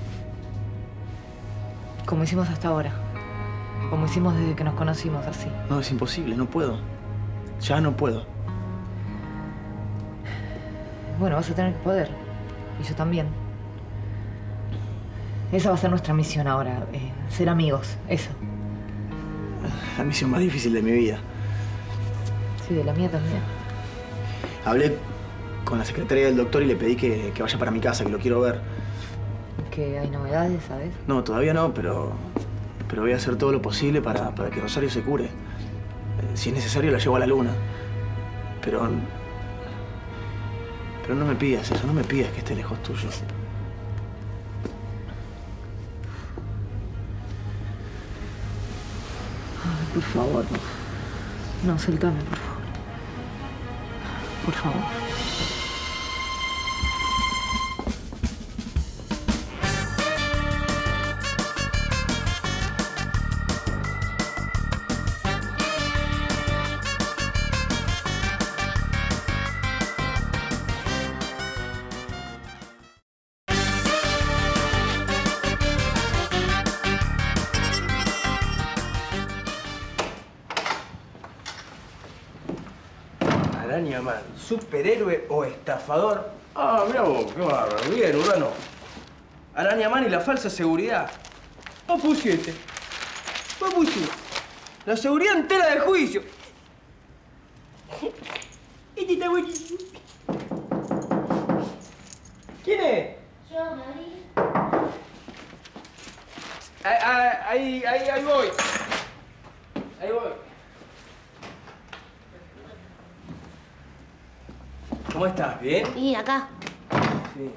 Como hicimos hasta ahora. Como hicimos desde que nos conocimos, así. No, es imposible, no puedo. Ya no puedo. Bueno, vas a tener que poder. Y yo también. Esa va a ser nuestra misión ahora. Eh, ser amigos, eso. La misión más difícil de mi vida. Sí, de la mía también. Hablé con la secretaria del doctor y le pedí que, que vaya para mi casa, que lo quiero ver. Que hay novedades, ¿sabes? No, todavía no, pero... Pero voy a hacer todo lo posible para, para que Rosario se cure. Eh, si es necesario, la llevo a la luna. Pero... Pero no me pidas eso, no me pidas que esté lejos tuyo. Ay, por favor, no. No, soltame, por favor. Por favor. Araña Man, superhéroe o estafador. Ah, mirá vos, qué bárbaro. Bien, Urbano. Araña Man y la falsa seguridad. Vos pusiste. Vos pusiste. La seguridad entera del juicio. Este está buenísimo. ¿Quién es? Yo, me abrí. Ahí, ahí, ahí, ahí voy. Ahí voy. ¿Cómo estás? ¿Bien? Y acá. Sí.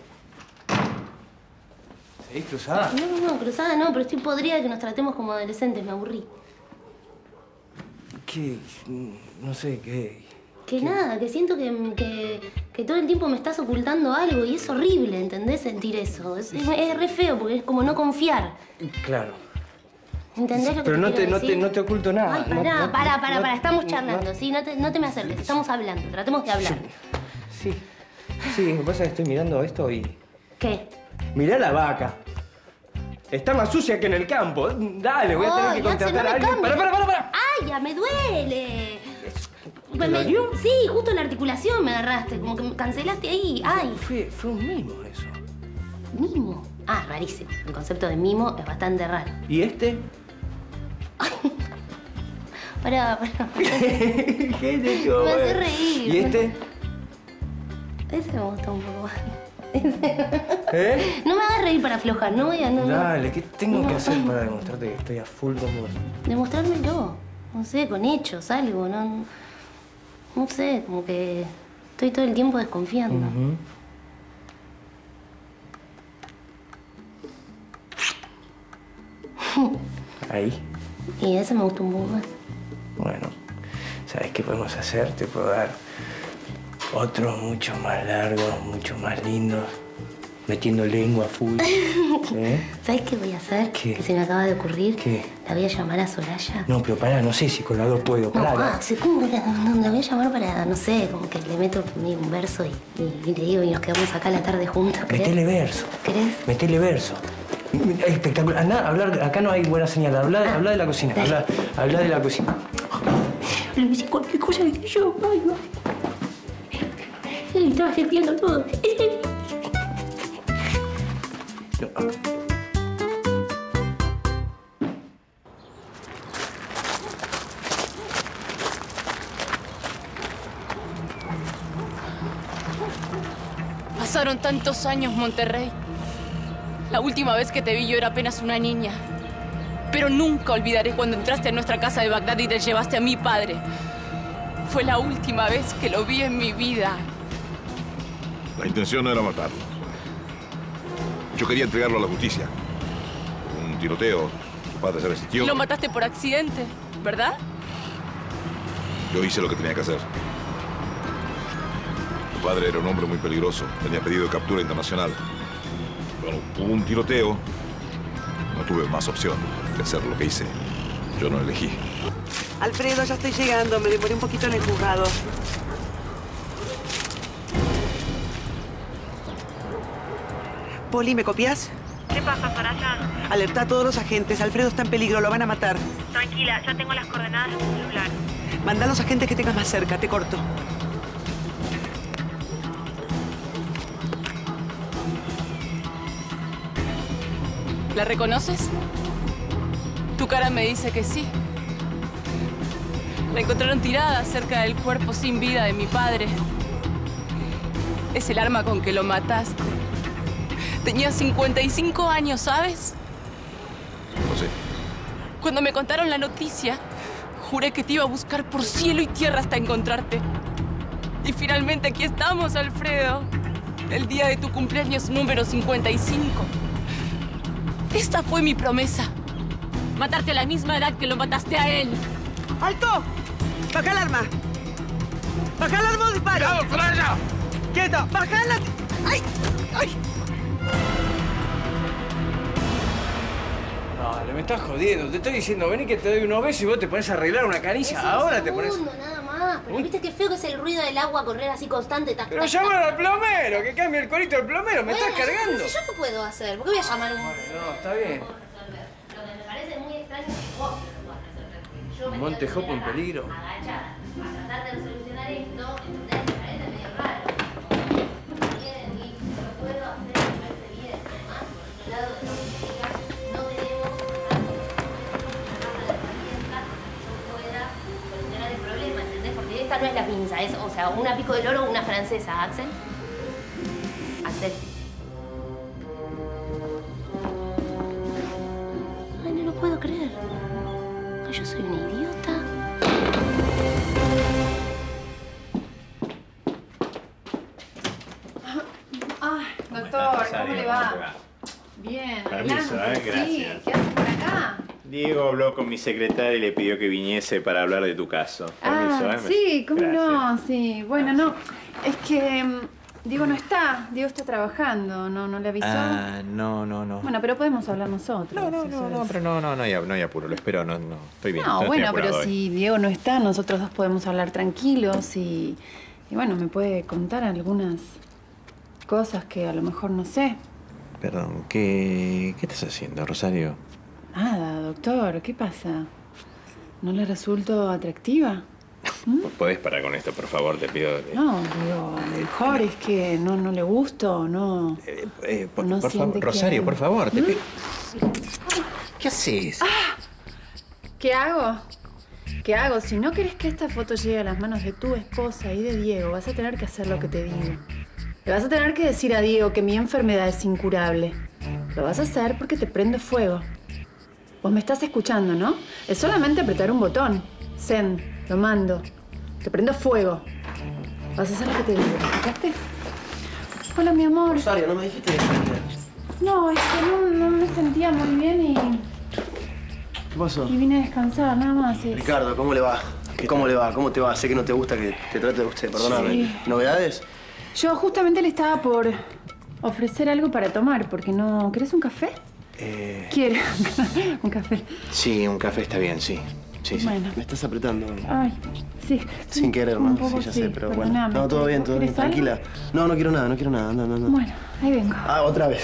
¿Seguís cruzada? No, no, no, cruzada no, pero estoy podrida de que nos tratemos como adolescentes, me aburrí. ¿Qué? No sé, ¿qué? Que nada, que siento que, que, que todo el tiempo me estás ocultando algo y es horrible, ¿entendés? Sentir eso. Es, es, es re feo porque es como no confiar. Claro. ¿Entendés lo que Pero te no quiero te, no, decir? te, no te oculto nada. Ay, pará, no, no, pará, pará, no, pará. Estamos no, charlando, ¿sí? No te, no te me acerques, estamos hablando. Tratemos de hablar. Sí. Sí, lo que pasa es que estoy mirando esto y... ¿Qué? Mirá la vaca. Está más sucia que en el campo. Dale, voy a tener que contratar a alguien. ¡Para, para, para, para! ¡Ay, ya me duele! ¿Te dolió? Sí, justo en la articulación me agarraste. Como que me cancelaste ahí. ¡Ay! Fue, fue un mimo eso. ¿Mimo? Ah, rarísimo. El concepto de mimo es bastante raro. ¿Y este? Pará, pará. ¿Qué te quedó? Me hace reír. ¿Y este? Ese me gusta un poco más. ¿Eh? No me hagas reír para aflojar, no voy a... No, Dale, ¿qué tengo no. que hacer para demostrarte que estoy a full con vos? Demostrármelo. No sé, con hechos, algo, ¿no? No sé, como que estoy todo el tiempo desconfiando. Uh-huh. Ahí. Y ese me gusta un poco más. Bueno, ¿sabes qué podemos hacer? Te puedo dar otros mucho más largos, mucho más lindos, metiendo lengua full. ¿Eh? ¿Sabes qué voy a hacer? ¿Qué? Que se me acaba de ocurrir. ¿Qué? La voy a llamar a Soraya. No, pero pará, no sé si con la dos puedo. No, Pará, ah, sí, ¿cómo? La, no, la voy a llamar para, no sé, como que le meto un verso y, y, y le digo y nos quedamos acá la tarde juntos. ¿Querés? metele verso. ¿Querés? Metele verso. Espectacular. Andá, hablar, acá no hay buena señal. Habla, Ah, habla de la cocina. Habla, habla de la cocina. Si cualquier cosa que yo, ay, no. Él estaba limpiando todo. Pasaron tantos años, Monterrey. La última vez que te vi yo era apenas una niña. Pero nunca olvidaré cuando entraste a nuestra casa de Bagdad y te llevaste a mi padre. Fue la última vez que lo vi en mi vida. La intención no era matarlo. Yo quería entregarlo a la justicia. Un tiroteo. Su padre se resistió. Lo mataste por accidente, ¿verdad? Yo hice lo que tenía que hacer. Su padre era un hombre muy peligroso. Tenía pedido de captura internacional. Bueno, hubo un tiroteo. No tuve más opción que hacer lo que hice. Yo no elegí. Alfredo, ya estoy llegando. Me demoré un poquito en el juzgado. Poli, ¿me copias? ¿Qué pasa, Soraya? Alerta a todos los agentes. Alfredo está en peligro. Lo van a matar. Tranquila, ya tengo las coordenadas de tu celular. Manda a los agentes que tengas más cerca. Te corto. ¿La reconoces? Tu cara me dice que sí. La encontraron tirada cerca del cuerpo sin vida de mi padre. Es el arma con que lo mataste. Tenía cincuenta y cinco años, ¿sabes? No sé. Cuando me contaron la noticia, juré que te iba a buscar por cielo y tierra hasta encontrarte. Y finalmente aquí estamos, Alfredo. El día de tu cumpleaños número cincuenta y cinco. Esta fue mi promesa. Matarte a la misma edad que lo mataste a él. ¡Alto! ¡Baja el arma! ¡Baja el arma o disparo! ¡Cuidado, Soraya! ¡Quieto! ¡Baja la... ¡Ay! ¡Ay! Dale, me estás jodiendo. Te estoy diciendo, vení que te doy unos besos y vos te pones a arreglar una canicia. Es un Ahora te pones... segundo, nada más. Pero viste qué feo que es el ruido del agua correr así constante. Tac, Pero tac, llama tac. al plomero, que cambie el corito del plomero. Me Bueno, estás yo- cargando. no sé, ¿yo qué puedo hacer? ¿Por qué voy a llamar a un...? No, está bien. Lo que me parece muy extraño es que vos lo puedas resolver. Porque yo me Monte tengo que Jopo en quedar peligro. agachada a tratar de solucionar esto, ¿entendés? Me parece medio raro. Bien, y lo puedo hacer, me parece bien. Además, por otro lado, de la justicia, no tenemos solucionar el problema, ¿entendés? Porque esta no es la pinza, es, o sea, una pico de loro o una francesa, Axel. Axel. Ay, no lo puedo creer. Ay, yo soy una idiota. Ah, doctor, ¿cómo le va? Bien, Permiso, adelante. ¿eh? Sí, Gracias. ¿qué haces por acá? Diego habló con mi secretaria y le pidió que viniese para hablar de tu caso. Permiso, Ah, ¿eh? sí, ¿cómo Gracias. no? Sí, bueno, no. Es que mm, Diego no está. Diego está trabajando, ¿no, no le avisó? Ah, no, no, no. Bueno, pero podemos hablar nosotros. No, no, no, no, pero no, no, no hay, no hay apuro, lo espero, no, no, estoy bien. No, estoy bueno, apurado pero hoy. si Diego no está, nosotros dos podemos hablar tranquilos y, y bueno, me puede contar algunas cosas que a lo mejor no sé. Perdón, ¿qué, ¿qué estás haciendo, Rosario? Nada, doctor, ¿qué pasa? ¿No le resulto atractiva? ¿Podés parar con esto, por favor? Te pido. No, digo, a lo mejor es que no, no le gusto, no. Eh, eh, por no por siente favor, que- Rosario, por favor, te ¿Mm? pido. ¿Qué haces? ¿Qué hago? ¿Qué hago? Si no querés que esta foto llegue a las manos de tu esposa y de Diego, vas a tener que hacer lo que te digo. Le vas a tener que decir a Diego que mi enfermedad es incurable. Lo vas a hacer porque te prendo fuego. Vos me estás escuchando, ¿no? Es solamente apretar un botón. Zen, lo mando. Te prendo fuego. Vas a hacer lo que te digo, ¿escuchaste? Hola, mi amor. Rosario, no me dijiste eso. No, es que no, no me sentía muy bien y, ¿Qué pasó? y vine a descansar, nada más. Es- Ricardo, ¿cómo le va? ¿Cómo le va? ¿Cómo te va? Sé que no te gusta que te trate de usted, perdóname. Sí. ¿Novedades? Yo justamente le estaba por ofrecer algo para tomar, porque no... ¿Querés un café? Eh, Quiero un café. sí, un café está bien, sí. Sí, sí. Bueno. Me estás apretando. Ay, sí. Sin querer, un ¿no? poco Sí, ya sí, sé, pero bueno. perdóname. No, todo bien, todo bien. ¿Querés algo? Tranquila. No, no quiero nada, no quiero nada. No, no, no. Bueno, ahí vengo. Ah, otra vez.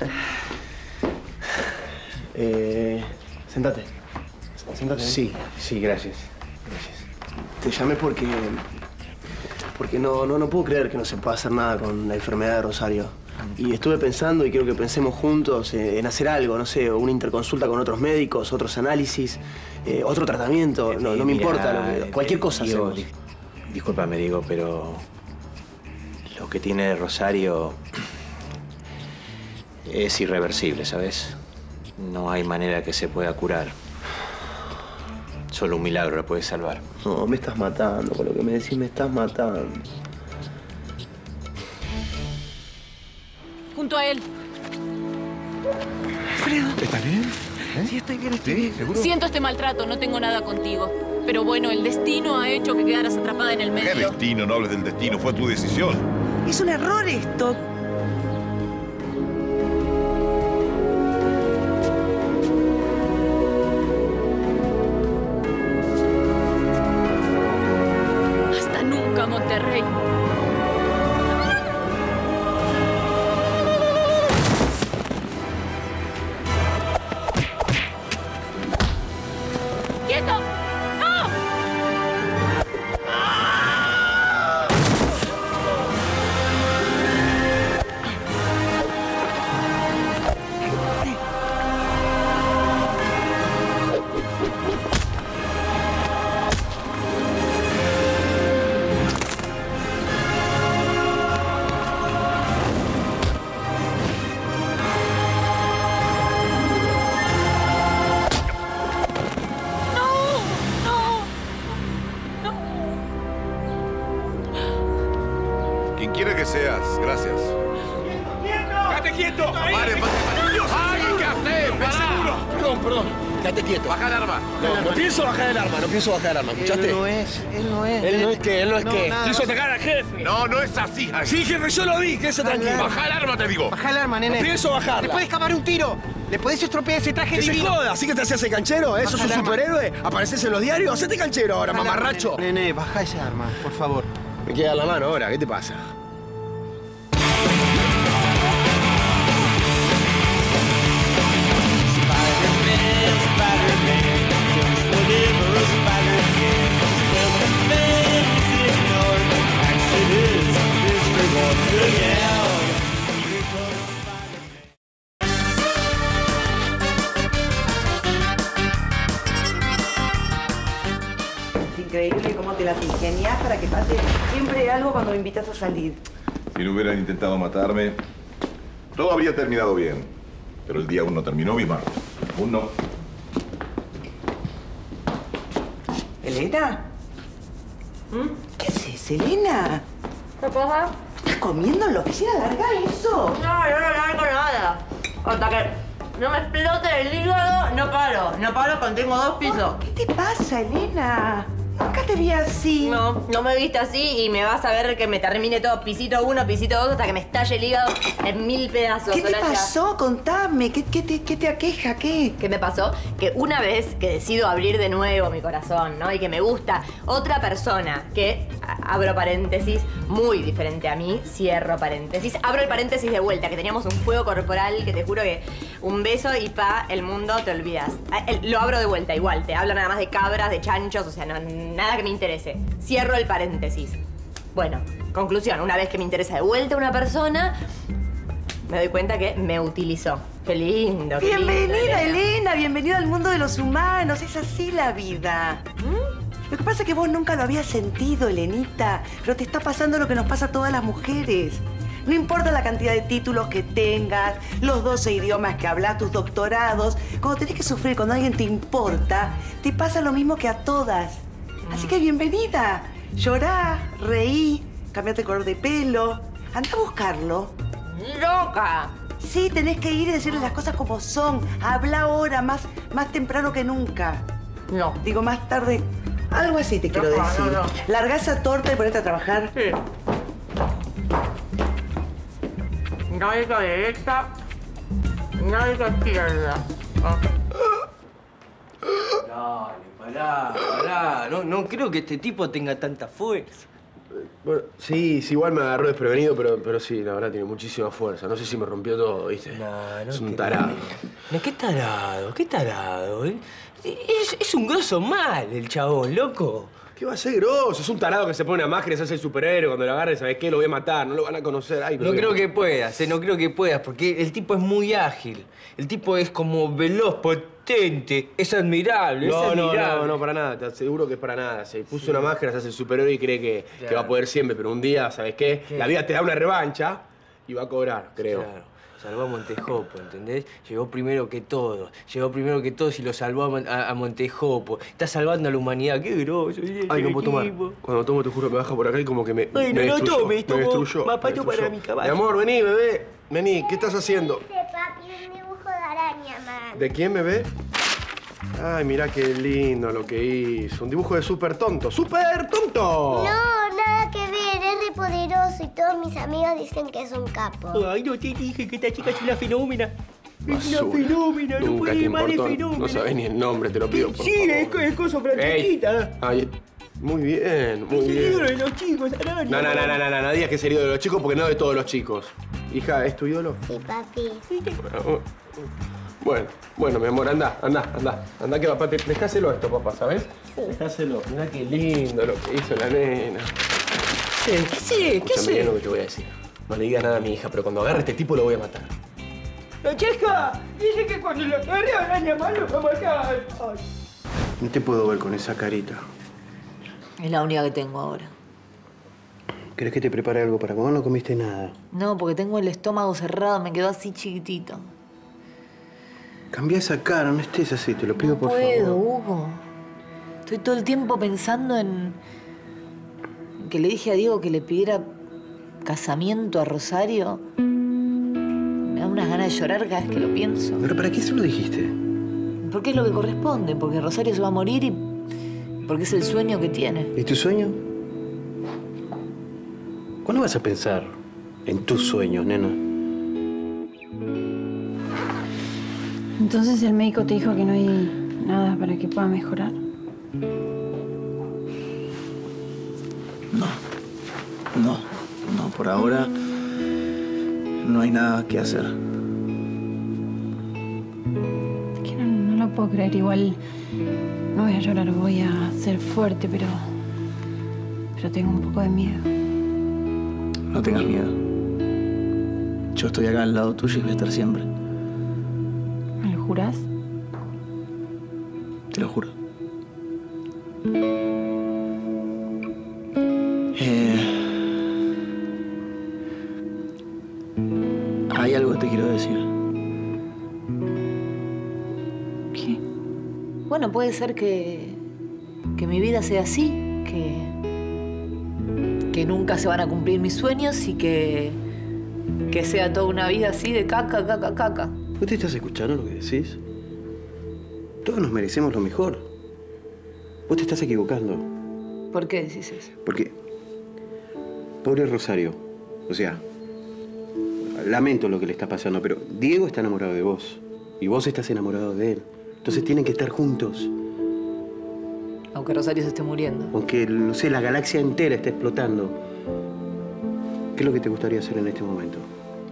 eh, sentate. Sentate. Sí, sí, gracias. Te llamé porque... Porque no, no, no puedo creer que no se pueda hacer nada con la enfermedad de Rosario. Y estuve pensando, y quiero que pensemos juntos, eh, en hacer algo, no sé, una interconsulta con otros médicos, otros análisis, eh, otro tratamiento, no, no me Mira, importa, lo que- cualquier cosa Diego, hacemos. di- discúlpame, Diego, pero lo que tiene Rosario es irreversible, ¿sabes? No hay manera que se pueda curar. Solo un milagro la puede salvar. No, me estás matando, con lo que me decís me estás matando. Junto a él. Alfredo. ¿Estás bien? Sí, estoy bien, estoy bien. ¿Seguro? Siento este maltrato, no tengo nada contigo. Pero bueno, el destino ha hecho que quedaras atrapada en el ¿Qué medio. destino? No hables del destino, fue tu decisión. Es un error esto. Hasta nunca, Monterrey. ¡Quieto! ¡No! Quien quiera que seas, gracias. ¡Quédate quieto! ¡Pare, ¡Ay, qué haces! ¡Pará! Perdón, perdón. Quédate quieto. Baja el arma. No, no pienso bajar el arma, no pienso bajar el arma, ¿escuchaste? Él no es, él no es. Él no es que, él no es que. nada, ¡Quiso no. atacar al jefe! No, no es así, Jaime. Sí, jefe, yo lo vi, quédese tranquilo. Baja el arma, te digo. Baja el arma, nene. No pienso bajarla. Le puede escapar un tiro. Le podés estropear ese traje Que se divino. joda, ¿Así que te hacías el canchero? ¿Eh? ¿Sos Baja un el arma. superhéroe? ¿Apareces en los diarios? Hacete canchero ahora, Baja el arma, mamarracho. Nene, nene, baja ese arma, por favor. Me queda la mano ahora, ¿qué te pasa? Spider-Man, Spider-Man, does whatever a spider can. Spell the man is ignored, action is disregard. Look out! Here comes Es increíble cómo te las ingenias para que pase siempre algo cuando me invitas a salir. Si no hubieran intentado matarme, todo habría terminado bien. Pero el día aún no terminó, mi Marta. Aún no. ¿Elena? ¿Mm? ¿Qué haces, Elena? ¿Qué pasa? ¿Estás comiendo en la oficina? ¡Larga eso! No, no, no, no hago nada. Hasta que no me explote el hígado, no paro. No paro cuando tengo dos pisos. ¿Qué te pasa, Elena? Nunca te vi así. No, no me viste así y me vas a ver que me termine todo pisito uno, pisito dos, hasta que me estalle el hígado en mil pedazos. ¿Qué te Soraya. pasó? Contame. ¿Qué, qué, te, ¿Qué te aqueja? ¿Qué? ¿Qué me pasó? Que una vez que decido abrir de nuevo mi corazón, ¿no? Y que me gusta otra persona que, a- abro paréntesis, muy diferente a mí, cierro paréntesis, abro el paréntesis de vuelta, que teníamos un fuego corporal que te juro que un beso y pa, el mundo te olvidas. Ah, el- Lo abro de vuelta igual, te hablo nada más de cabras, de chanchos, o sea, no, nada que me interese. Cierro el paréntesis. Bueno, conclusión, una vez que me interesa de vuelta una persona, me doy cuenta que me utilizó. Qué lindo, qué lindo, Bienvenida, Elena. Elena. Bienvenida al mundo de los humanos. Es así la vida. ¿Mm? Lo que pasa es que vos nunca lo habías sentido, Elenita. Pero te está pasando lo que nos pasa a todas las mujeres. No importa la cantidad de títulos que tengas, los doce idiomas que hablas, tus doctorados. Cuando tenés que sufrir, cuando alguien te importa, te pasa lo mismo que a todas. Así que bienvenida. Llorá, reí, cambiate el color de pelo. Anda a buscarlo. ¡Loca! Sí, tenés que ir y decirle las cosas como son. Habla ahora, más, más temprano que nunca. No. Digo, más tarde. Algo así te quiero No, no, decir. no. Largá esa torta y ponete a trabajar. Sí. Nalga derecha, nalga izquierda. Dale, pará, pará. No, no creo que este tipo tenga tanta fuerza. Bueno, sí, sí, igual me agarró desprevenido, pero, pero sí, la verdad tiene muchísima fuerza. No sé si me rompió todo, ¿viste? No, no es un creo. tarado. No, ¿qué tarado? ¿Qué tarado? eh? Es, es un grosso mal el chabón, loco. ¿Qué va a ser grosso? Es un tarado que se pone una máscara y se hace el superhéroe. Cuando lo agarre, ¿sabes qué? Lo voy a matar, no lo van a conocer. Ay, pero No qué- creo que puedas, eh, no creo que puedas, porque el tipo es muy ágil. El tipo es como veloz, potente, es admirable, es No, no, admirable. no, no, para nada. Te aseguro que es para nada. Se puso una máscara, se hace el superhéroe y cree que, que Claro. va a poder siempre. Pero un día, ¿sabes qué? ¿Qué? La vida te da una revancha y va a cobrar, creo. Claro. Salvó a Montejopo, ¿entendés? Llegó primero que todos. Llegó primero que todos y lo salvó a, Mon- a- a Montejopo. Está salvando a la humanidad. ¡Qué grosso! Ay, no puedo tomar. Cuando tomo, te juro, me baja por acá y como que me, Ay, no, me no destruyó. tomes, me tomo destruyó. más me pato para destruyó. mi caballo. Mi amor, vení, bebé. Vení, ¿qué estás haciendo? Papi, un dibujo de araña, mamá. ¿De quién, bebé? Ay, mira qué lindo lo que hizo. Un dibujo de súper tonto. ¡Súper tonto! No, nada que ver, es re poderoso y todos mis amigos dicen que es un capo. Ay, no te dije que esta chica es una fenómena. Es una Basura. fenómena, no Nunca puede te ir más de importó. fenómena. No sabés ni el nombre, te lo pido, por Sí, favor. es, co- es cosa Ey. franquita. Ay, muy bien, muy Es el ídolo de bien. los chicos, araña. No, no, no, no, no, no, no digas que es el ídolo de los chicos porque no de todos los chicos. Hija, ¿es tu ídolo? Sí, papi. Bueno, bueno, mi amor, anda, anda, anda. Anda que papá, te, dejáselo esto, papá, ¿sabes? Sí. Dejáselo. Mirá qué lindo lo que hizo la nena. ¿Qué sé? ¿Qué Escúchame bien sé? lo que te voy a decir. No le digas nada a mi hija, pero cuando agarre a este tipo lo voy a matar. La chica dice que cuando la agarre a araña más lo va a matar. Ay. No te puedo ver con esa carita. Es la única que tengo ahora. ¿Querés que te prepare algo para comer? No comiste nada. No, porque tengo el estómago cerrado, me quedó así chiquitito. Cambia esa cara, no estés así, te lo pido No por puedo, favor. Hugo. Estoy todo el tiempo pensando en... en que le dije a Diego que le pidiera casamiento a Rosario. Me da unas ganas de llorar cada vez que lo pienso. ¿Pero para qué se lo dijiste? Porque es lo que corresponde, porque Rosario se va a morir y porque es el sueño que tiene. ¿Y tu sueño? ¿Cuándo vas a pensar en tus sueños, nena? Entonces el médico te dijo que no hay nada para que pueda mejorar. No, no, por ahora no hay nada que hacer. Es que no, no lo puedo creer. Igual no voy a llorar, voy a ser fuerte, pero. Pero tengo un poco de miedo. No tengas miedo. Yo estoy acá al lado tuyo y voy a estar siempre. ¿Me lo jurás? Te lo juro. Eh, hay algo que te quiero decir. ¿Qué? Bueno, puede ser que, que mi vida sea así, que, que nunca se van a cumplir mis sueños y que, que sea toda una vida así de caca, caca, caca. ¿Vos te estás escuchando lo que decís? Todos nos merecemos lo mejor. Vos te estás equivocando. ¿Por qué decís eso? Porque, pobre Rosario, o sea, lamento lo que le está pasando, pero Diego está enamorado de vos y vos estás enamorado de él. Entonces tienen que estar juntos. Aunque Rosario se esté muriendo. Aunque, no sé, la galaxia entera esté explotando. ¿Qué es lo que te gustaría hacer en este momento?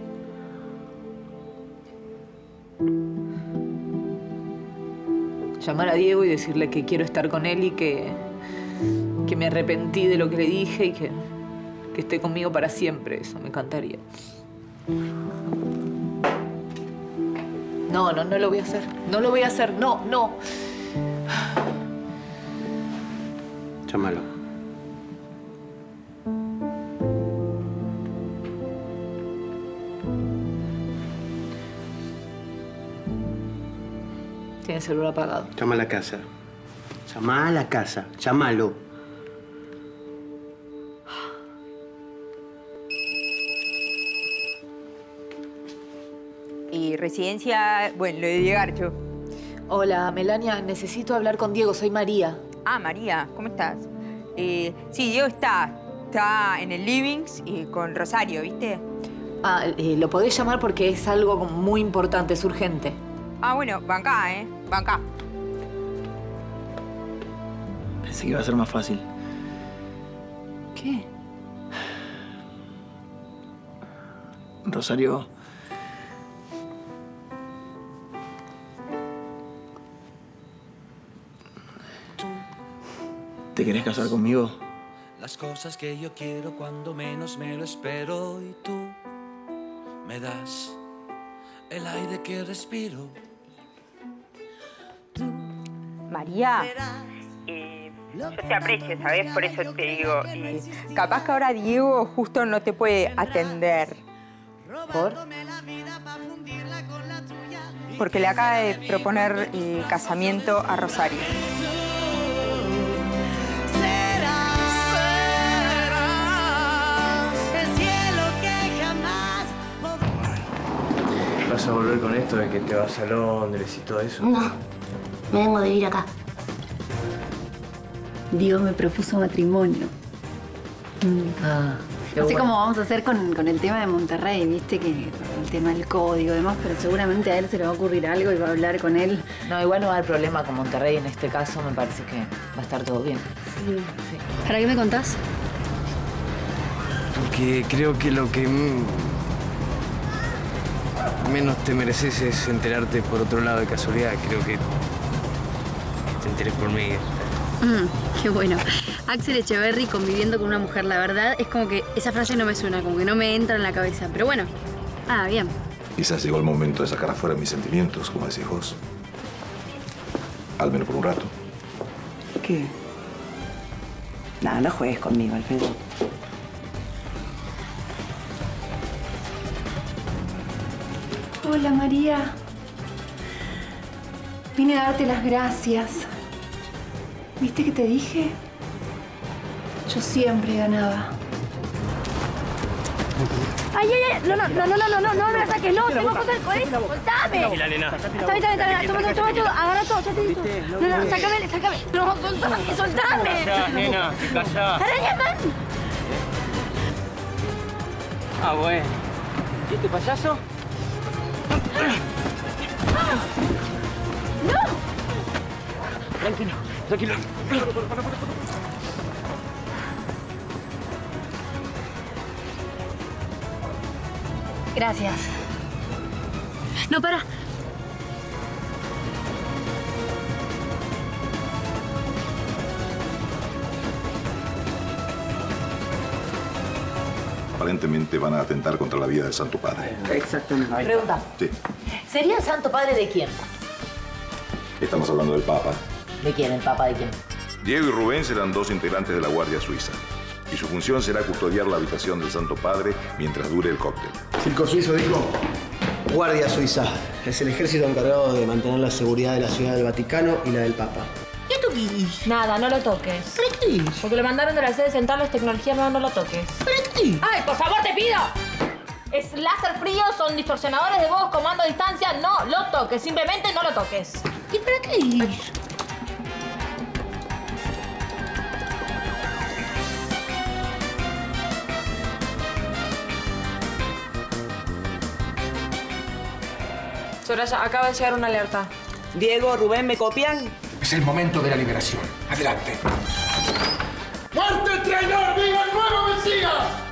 Llamar a Diego y decirle que quiero estar con él y que, que me arrepentí de lo que le dije y que, que esté conmigo para siempre. Eso me encantaría. No, no, no lo voy a hacer. No lo voy a hacer. No, no. Llámalo. Tiene el celular apagado. Llama a la casa. Llama a la casa. Llámalo. Y residencia, bueno, lo de llegar yo. Hola, Melania. Necesito hablar con Diego. Soy María. Ah, María, ¿cómo estás? Eh, sí, Diego está. Está en el livings y con Rosario, ¿viste? Ah, eh, lo podés llamar porque es algo como muy importante, es urgente. Ah, bueno, bancá, ¿eh? Bancá. Pensé que iba a ser más fácil. ¿Qué? Rosario. ¿Te querés casar conmigo? Las cosas que yo quiero cuando menos me lo espero y tú me das el aire que respiro. María, eh, yo te aprecio, ¿sabes? Por eso te digo. Eh, capaz que ahora Diego justo no te puede atender. ¿Por? Porque le acaba de proponer eh, casamiento a Rosario. ¿Vas a volver con esto de que te vas a Londres y todo eso? No, me vengo a vivir acá. Diego me propuso matrimonio. Ah, qué no sé bueno. cómo vamos a hacer con, con el tema de Monterrey, viste que el tema del código y demás, pero seguramente a él se le va a ocurrir algo y va a hablar con él. No, igual no va a haber problema con Monterrey en este caso. Me parece que va a estar todo bien. Sí. ¿Para qué me contás? Porque creo que lo que mm, menos te mereces es enterarte por otro lado de casualidad. Creo que te enteré por mí. Mm, qué bueno. Axel Echeverry conviviendo con una mujer, la verdad, es como que esa frase no me suena, como que no me entra en la cabeza. Pero bueno, ah, bien. Quizás llegó el momento de sacar afuera mis sentimientos, como decís vos. Al menos por un rato. ¿Qué? No, no juegues conmigo, Alfredo. Hola, María. Vine a darte las gracias. ¿Viste que te dije? Yo siempre ganaba. Ay, ay, ay, no, no, no, no, no, no, no, no me la saques, no, tengo cosas del colegio, soltame. Tranquila, nena. Está bien, está bien, está bien, toma todo, toma todo, agarra todo, ya te digo. No, no, sácame, sácame, no, soltame, soltame. Callá, nena, callá. Araña, man. Ah, bueno. ¿Y este payaso? ¡No! Tranquilo, tranquilo. Gracias. No, para. Aparentemente van a atentar contra la vida del Santo Padre. Exactamente. Pregunta. Sí. ¿Sería el Santo Padre de quién? Estamos hablando del Papa. ¿De quién? ¿El Papa de quién? Diego y Rubén serán dos integrantes de la Guardia Suiza. Y su función será custodiar la habitación del Santo Padre mientras dure el cóctel. Circo Suizo, dijo. Guardia Suiza. Es el ejército encargado de mantener la seguridad de la Ciudad del Vaticano y la del Papa. ¿Y esto qué es? Nada, no lo toques. ¿Para qué? Porque lo mandaron de la sede central, es tecnología nueva, no lo toques. ¿Para qué? ¡Ay, por favor, te pido! Es láser frío, son distorsionadores de voz, comando a distancia, no lo toques. Simplemente no lo toques. ¿Y para qué? Soraya, acaba de llegar una alerta. Diego, Rubén, ¿me copian? Es el momento de la liberación. Adelante. ¡Muerte, traidor! ¡Viva el nuevo Mesías!